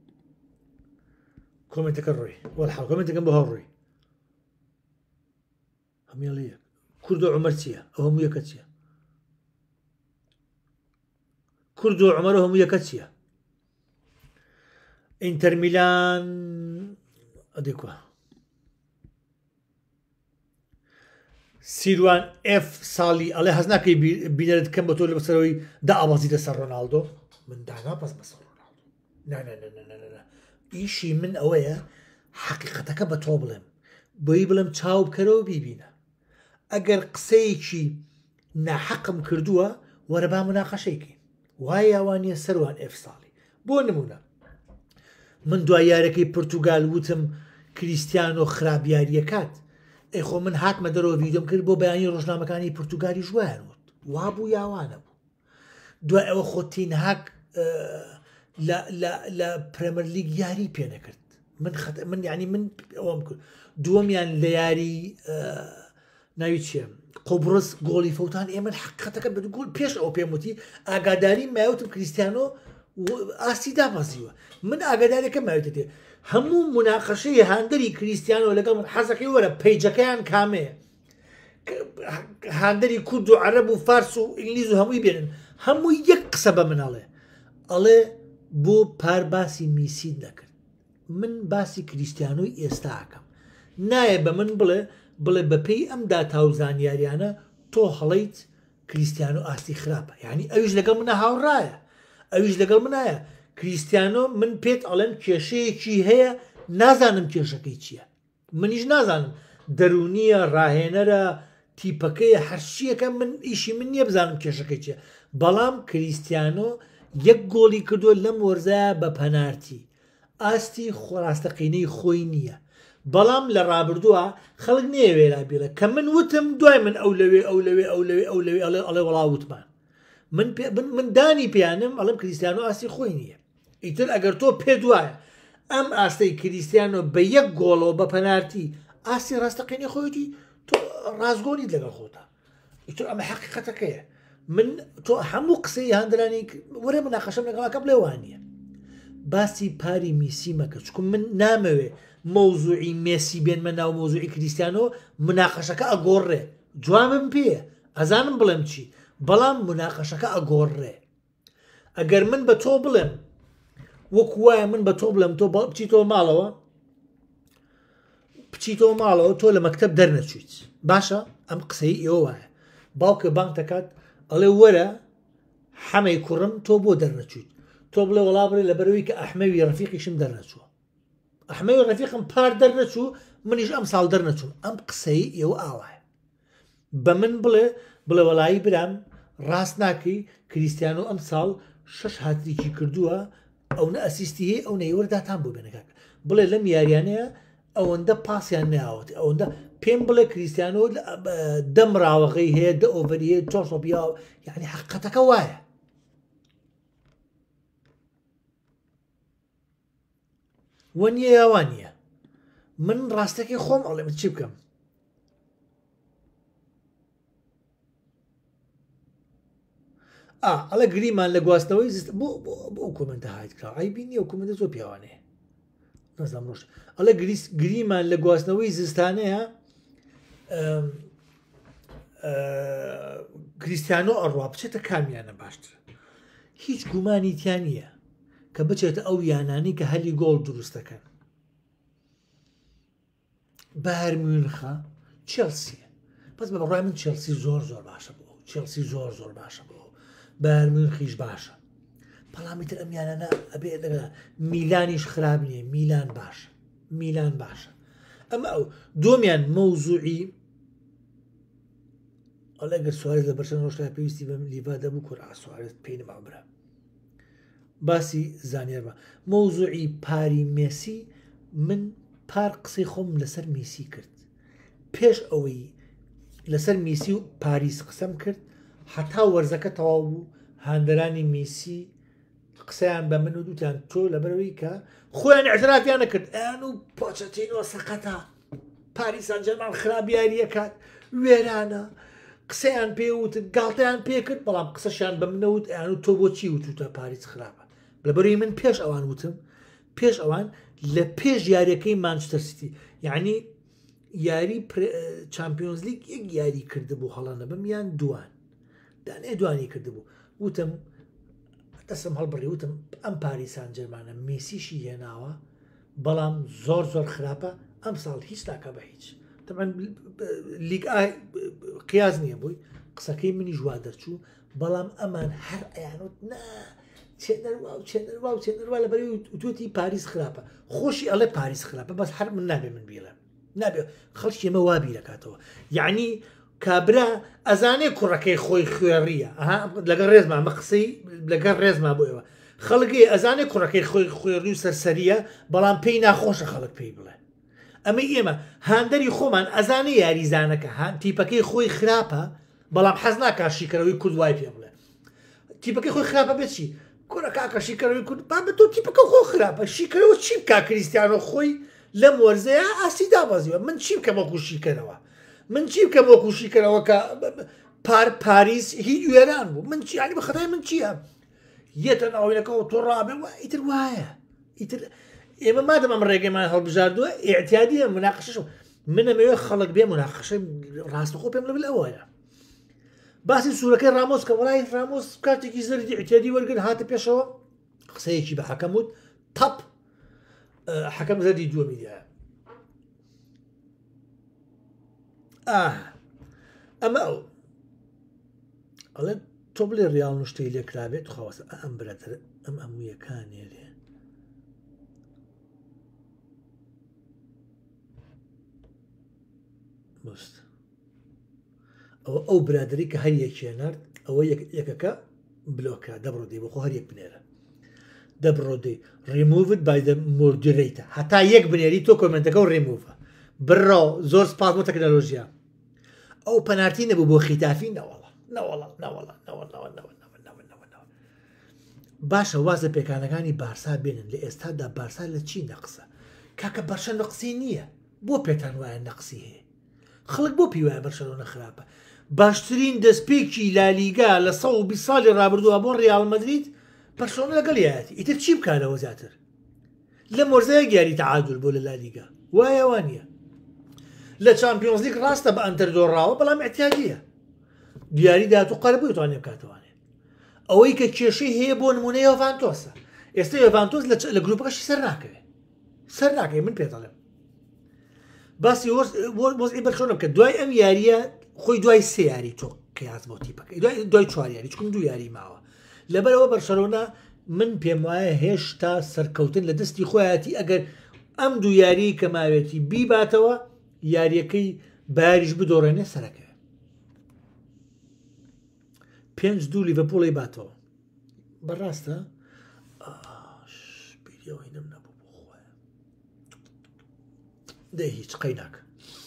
کۆمنتەکە ڕۆی وەڵحاڵ کۆمنتەکەم بۆ هەڵڕۆی هەمیڵەیە کورد و عومەر چییە ئەو هەموو یەکە چییە کورد و عومەر هەموو یەکە چییە ئینتەر میلان ئەدێکوە سیروان ئف ساڵی ئەڵێ حەز ناکەی بینەرت کەم بە تۆ لە بەسەرەوەی دا ئاوازیتە سەر ڕۆناڵدۆ من دانا پەس بەسەر ڕۆناڵدۆ ئیشی من ئەوەیە حەقیقەتەکە بە تۆ بڵێم بۆی بڵم چاو بکەرەوە بیبینە ئەگەر قسەیەکی ناحەقم کردووە وەرە با مناقەشەیکەین وای یاوانیە سەروان ئف ساڵی بۆ نمونە من دوای یارەکەی پرتوگال وتم کریستیانۆ خراپیاریەکات ئەیخۆ من هاتمە دەرەوە ڤیدۆم کرد بۆ بەیانی ڕۆژنامەکانی پرتوگالی ژوایان وت وابوو یاوانە بوو دوای ئەوە خۆتینهاک لە پرەمەر لیگ یاری پێ نەکرد من یعنی من ئەوەم کرد دووەمیان لە یاری ناوی چیە قۆبرس گۆڵی فەوتان ئێمە حقیقەتەکە بەگوڵ پێش ئەو پێم وتی ئاگاداری مایوتم کریستیانۆ ئاستی دابەزیوە من ئاگادارێکە ماوێتە دێ هەموو مناقەشەی هاندەری کریستیانۆ لەگەڵ حەزەکەی وەرە پەیجەکەیان کامەیە هاندەری کورد و عەرەب و فارس و ئینگلیز و هەمووی بێنن هەموو یەک قسە بە منەڵێ ئەڵێ بۆ پار باسی میسید نەکرد من باسی کریستیانۆی ئێستا ئاکەم نایە بە من بڵێ بەپێی ئەم داتاوزانیاریانە تۆ هەڵەیت کریستیانۆ ئاستی خراپە یعنی ئەویش لەگەڵ منە هاوڕایە ئەویش لەگەڵ منایە کریستیانۆ من پێت ئەڵێم کێشەیەکی هەیە نازانم کێشەکەی چییە منیش نازانم دەرونیە ڕاهێنەرە تیپەکەی هەرچیەکە من ئیشی من نییە بزانم کێشەکەی چییە بەڵام کریستیانۆ یەک گۆڵی کردو لەم وەرزایە بە پەنارتی ئاستی خۆراستەقینەی خۆی نییە بەڵام لە ڕابردووە خەڵک نێوێرا بیرە کە من وتم دوای من ئەو لەوێ ئەڵێ وەڵاوتمان من دانی پیانم ئەڵم کریستیانۆ ئاستی خۆی نییە ئیتر ئەگەر تۆ پێ دوایە ئەم ئاستەی کریستیانۆ بە یەک گۆڵەوە بە پەنارتی ئاستی ڕاستەقینی خۆیتی تۆ ڕازگۆنیت لەگەڵ خۆتە ئیتر ئەمە حەقیقەتەکەیە من تۆ هەموو قسەی هاندرانی وەرە مناقەشەم لەگەڵاکە بڵێ وانە باسی پاری میسی مەکە چکم من نامەوێ مەوزوعی مێسی بێنمە ناو مەوزوعی کریستیانۆ مناقەشەکە ئەگۆڕێ جوامم پێیە ئەزانم بڵێم چی بەڵام مناقەشەکە ئەگۆڕێ ئەگەر من بە تۆ بڵێم وەک وایە من بە تۆ بڵێم تۆ بچیتەوە ماڵەوە تۆ لە مەکتەب دەرنەچویت باشە ئەم قسەی ئێوە وایە باوکە بانگ دەکات ئەڵێ وەرە حەمەی کوڕم تۆ بۆ دەرنەچویت تۆ بڵێ وەڵا بڕێ لەبەرەوەی کە ئەحمەوی ڕەفیقیشم دەرنەچووە ئەحمەوی ڕەفیقم پار دەرنەچوو منیش ئەم ساڵ دەرنەچوم ئەم قسەی ئێوە ئاوایە بە من بڵێ وەڵایی برام ڕاست ناکەی کریستیانۆ ئەم ساڵ 6 هاتریکی کردووە ئەو نە ئەسیستی هەیە ئەو نەیوەرداتان بۆ بێنەکە بڵێ لەم یاریانەیە ئەوەندە پاسیان ناوەت ئەوەندە پێم بڵێ کریستیانۆ دەم ڕاوەغی هەیە دە ئۆڤەری هەیە تۆشۆپیا یعنی حەقیقەتەکە وایە وەنیە یاوانە من ڕاستەکەی خۆم ئەڵێ چی بکەم ئەڵە گریمان لە گواستنەوەی بۆ کۆمنتە هایتکرا ئایبینی ئەو کۆمنتە زۆر پیاوانەیە نەزانم ڕۆژ ئەڵە گریمان لە گواستنەوەی زستانەیە کریستیانۆ ئەڕوا بچێتە کامیانە باشترە هیچ گومانی تیان نییە کە بچێتە ئەو یانانی کە هەلی گۆڵ دروستەکەن بایر میونخە چێلسیە بەس بە بەڕای من چێلسی زۆر باشە بۆ چێلسی زۆر باشە بۆ بایر میونخیش باشە بەڵامیتر ئەم یانانە ئەبێ لەگەڵ میلانیش خراپ نییە میلان باشە ئەمە ئەو دۆمیان مەوزوعی ئەڵێگە سوارێت لە بەرچەند ڕۆژتا پێویستی بە لیڤا دەبوو کورا سوارێت پێی نەمابرا باسی زانیار بە مەوزوعی پاری مێسی من پار قسەی خۆم لەسەر میسی کرد پێش ئەوەی لەسەر میسی و پاریس قسەم کرد حتا وەرزەکە تەواو بوو هاندەرانی میسی قسەیان بە من و دووتیان تۆ لەبەرەوەی کە خۆیان اعترافیان نەکرد ئەیان و پۆچەتینۆ سەقەتە پاریس سان ژەرمان خراپ یاریەکات وێرانە قسەیان پێوتت گاڵتەیان پێکرد بەڵام قسەشیان بە منەوت ئەیان و تۆ بۆچی وتوتە پاریس خراپە لەبەرەوەی من پێش ئەوان وتم پێش ئەوان لە پێش یاریەکەی مانچستەر سیتی یعنی یاری چامپیۆنز لیگ یەک یاری کردبوو هەڵانە بم یان دوان دانێ دوانی کردبوو وتم دەسم هەڵبڕی وتم ئەم پاریس سان ژەرمانە مێسیشی هێناوە بەڵام زۆر زۆر خراپە ئەم ساڵ هیچ ناکە بە هیچ طبعا لیگ قیاز نییە بووی قسەکەی منی جووا دەرچوو بەڵام ئەمان هەر ئەیانوت نا چێنەروا لە بەری توتی پاریس خراپە خۆشی ئەڵێ پاریس خراپە بەس هەر من نابێ من بیڵێ نابێ خەڵکی ئێمە وا بیرەکاتەوە یعنی کابرا ئەزانێ کوڕەکەی خۆی خوێڕیە لەگەڵ ڕێزمان مە قسەی لەگەڵ ڕێزمان بۆ ئێوە خەڵکی ئەزانێ کوڕەکەی خۆی خوێڕی و سەرسەریە بەڵام پێی ناخۆشە خەڵک پێی بڵێ ئەمە ئێمە هاندەری خۆمان ئەزانێ یاریزانەکە تیپەکەی خۆی خراپە بەڵام حەز ناکات شیکەرەوەی کورد وای پێ بڵێ تیپەکەی خۆی خراپە بێت چی کوڕە کاکە شیکەرەوەی کورد با بە تۆ تیپەکە خۆ خراپە شیکەرەوە چی بکا کریستیانۆ خۆی لەم وەرزەیە ئاسی دابەزیوە من چی بکەم وەکو شیکەرەوە من چی بکەم وەکو شیکەرەوە کە پاریس هیچ وێران بوو من چی ینی بەخەتای من چییە یەتە ناوینەکەەوە تۆ ڕابێ ئیتر وایە ئیتر ئێمە مادەم ئەم ڕێگەمان هەڵبژاردووە ئێعتیادیە مناقەشەش من ئەمەوێ خەڵک بێ مناقەشە ڕاستەخۆ پێم لەبل ئەوەیە باسی سوورەکەی ڕامۆس کە وڵای ڕامۆس کاتێکی زەردی ئێعتیادی وەرگن هاتە پێشەوە قسەیەکی بە حەکەم وت تەپ حەکەم زەردی دووەمی دیایە ئەمە ئەو ئەڵێ تۆ بڵێ ڕیاڵ شتەی لێکرابێت خاوەسە ئەم برەتر ئەم ئەمویەکانێ لێ بست ئەو برادری کە هەر یەکێنەرد ئەوە یەکەکە بلۆکە دەبڕۆدەی بۆ خۆ هەر یەک بنێرە دەبڕۆدەی ڕیموڤت بای دە مۆردیڕیتە هەتا یەک بنێری تۆ کۆمنتەکە و ڕیموڤە بڕۆ زۆر سپاس بۆ تەکنەلۆژیا ئەو پەنارتی نەبوو بۆ خیتافی نەوەڵە باشە وازە پێکانەکانی بارسا بێنن لە ئێستادا بارسا لە چی نەقسە کاکە بەرشە نەقسی نییە بۆ پێتان وایە نەقسی هەیە خەڵک بۆ پێی وایە بەرشەلۆنە خراپە باشترین دەستپێکی لالیگا لە 120 ساڵی ڕابردووە بۆ ڕیاڵ مەدرید بەرشەلۆنە لەگەڵ یایەتی ئیتر چی بکارەوە زیاتر لە مۆرزەیە گیاری تەعادل بۆ لە لالیگا وایە وان نییە لە چامپیۆنز لیگ ڕاستە بە ئەنتەردۆڕاوە بەڵام احتیاجیە دیاری داات و قەرە بووی توانێ بکاتوانێت ئەوەی کە کێشەی هەیە بۆ نمونەی یۆڤانتۆسە ئێستا یۆڤانتۆس لە گروپەکەشی سەر ناکەوێت من پێ دەڵێم باسی وەزعی بەرشەلۆنە بکە دوای ئەم یاریە خۆی دوای سێ یاری تۆ قیاس بۆ تیپەکەی دوای چوار یاری چکم دوو یاری ماوە لەبەرەوە بەرشەلۆنە من پێم وایە هێشتا سەرکەوتن لە دەستی خۆیەتی ئەگەر ئەم دوو یاری کە ماوێتی بیباتەوە یاریەکەی باریش بدۆڕێنێ سەرەکە 5-2 لیڤەپۆڵی باتەوە بەڕاستە بیریەوەی نم نەبوو بۆ خۆیە دەی هیچ قەی ناکە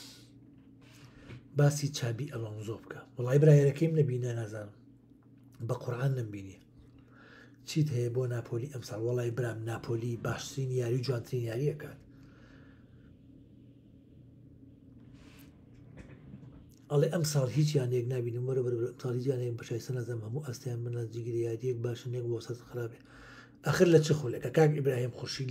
باسی چابی ئەلۆنزۆ بکە وڵای برایەکەیم نەبینە نازانم بە قورعان نەمبینی چیت هەیە بۆ ناپۆلی ئەمساڵ وڵای برام ناپۆلی باشترین یاری و جوانترین یاریەکات ئەڵێ ئەم ساڵ هیچ یانێک نبینم وەرە ساڵی جانێک بەشایسە نەزەم هەموو ئەستیان من نزیگیری یادیەک باشنێک بۆ سەد خراپێ ئەخر لە چ خولێکە کاک ئیبراهیم خورشید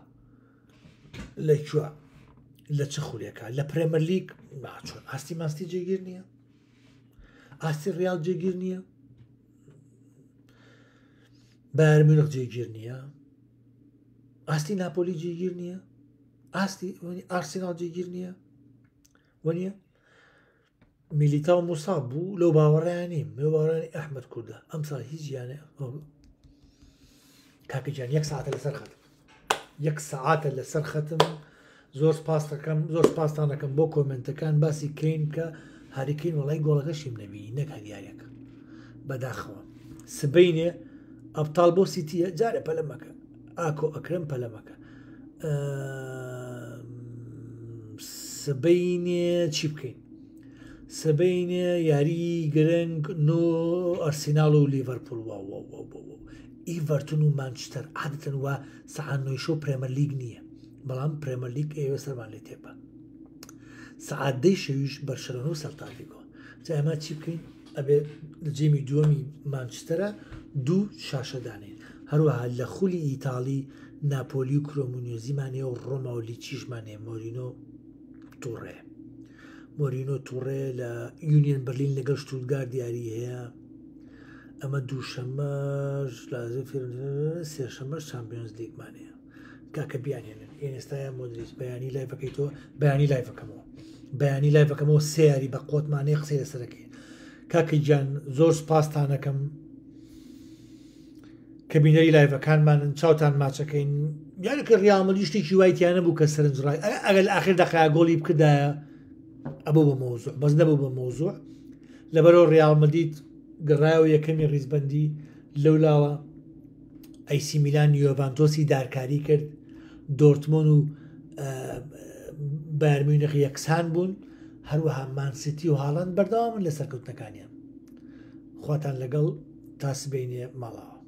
لەکوێ لە چ خولێکە لە پرێمەر لیگ چۆن ئاستی ماستی جێگیر نییە ئاستی ڕیاڵ جێگیر نییە بایر میونخ جێگیر نییە ئاستی ناپۆلی جێگیر نییە ئاستی ئارسێناڵ جێگیر نییە وەنیە میلیتاو موساب بوو لەو باوەڕیان نیم لەو باوەڕانی ئەحمەد کوردە ئەم ساڵ هیچ یانە کاکەجان 1 ساعتە لەسەر خەتم 1 ساعتە لەسەر خەتم زۆر سپاس دەکەم زۆر سپاسان دەکەم بۆ کۆمنتەکان باسی کەین کە هاریکەین وڵای گۆڵەکەشیم نەبینی نەک هەریارێکە بەداخەوە سبەینێ ئەبتاڵ بۆ سیتیە جارێ پەلەمەکە ئاکۆ ئەکرم پەلەمەکە سبەینێ چی بکەین سبەینێ یاری گرنگ نۆ ئەرسیناڵ و لیڤەرپۆڵ ئیڤەرتون و مانچستەر عادەتەن وە سەعات 9 شەو پرێمەر لیگ نییە، بەڵام پرێمەر لیگ ئێوە سەرمان لێ تێپە سەعات 10 شەویش بەرشەلۆنە و سەلتا ڤیگۆ. جا ئێمە چی بکەین؟ ئەبێ جێمی دووەمی مانچستەرە دوو شاشەدانین. هەروەها لە خولی ئیتاڵی ناپۆلی و کرۆمونیۆزیمانەیە و ڕۆما و لیچیشمانەیە. مۆرینۆ تووڕێ لە یونیەن بەرلین لەگەڵ شتوتگارت دیاری هەیە. ئەمە دووشەمەش سێشەمەش چامپیۆنز لیگمانەیە. کاکە بیانێنن ئێستاە مۆدریچ بەیانی لایڤەکەیتەوە، بەیانی لایڤەکەمەوە سێ یاری بە قۆتمانەیە قسەی لەسەرەکەی. کاکە گیان زۆر سپاستانەکەم کە بینەری لایڤەکانمانن، چاوتان ماچەکەین. یانکە ڕیامەلی شتێکی وایتیانە بوو کە سەرنجڕای ئەگەر لە ئاخر دەقا گۆڵی بکردایە ئەبوو بە مۆزوع، بەس نەبوو بە مۆزوع. لەبەرەوە ڕیال مەدرید گەڕایەوە یەکەمی ڕیزبەندی لەولاوە ئەیسی میلان یۆڤانتۆسی دارکاری کرد. دۆرتمۆن و بایر میونخ یەکسان بوون. هەروەها مانسیتی و هاڵەند بەردەوامن لە سەرکەوتنەکانیان. خواتان لەگەڵ تا سبەینێ ماڵەوە.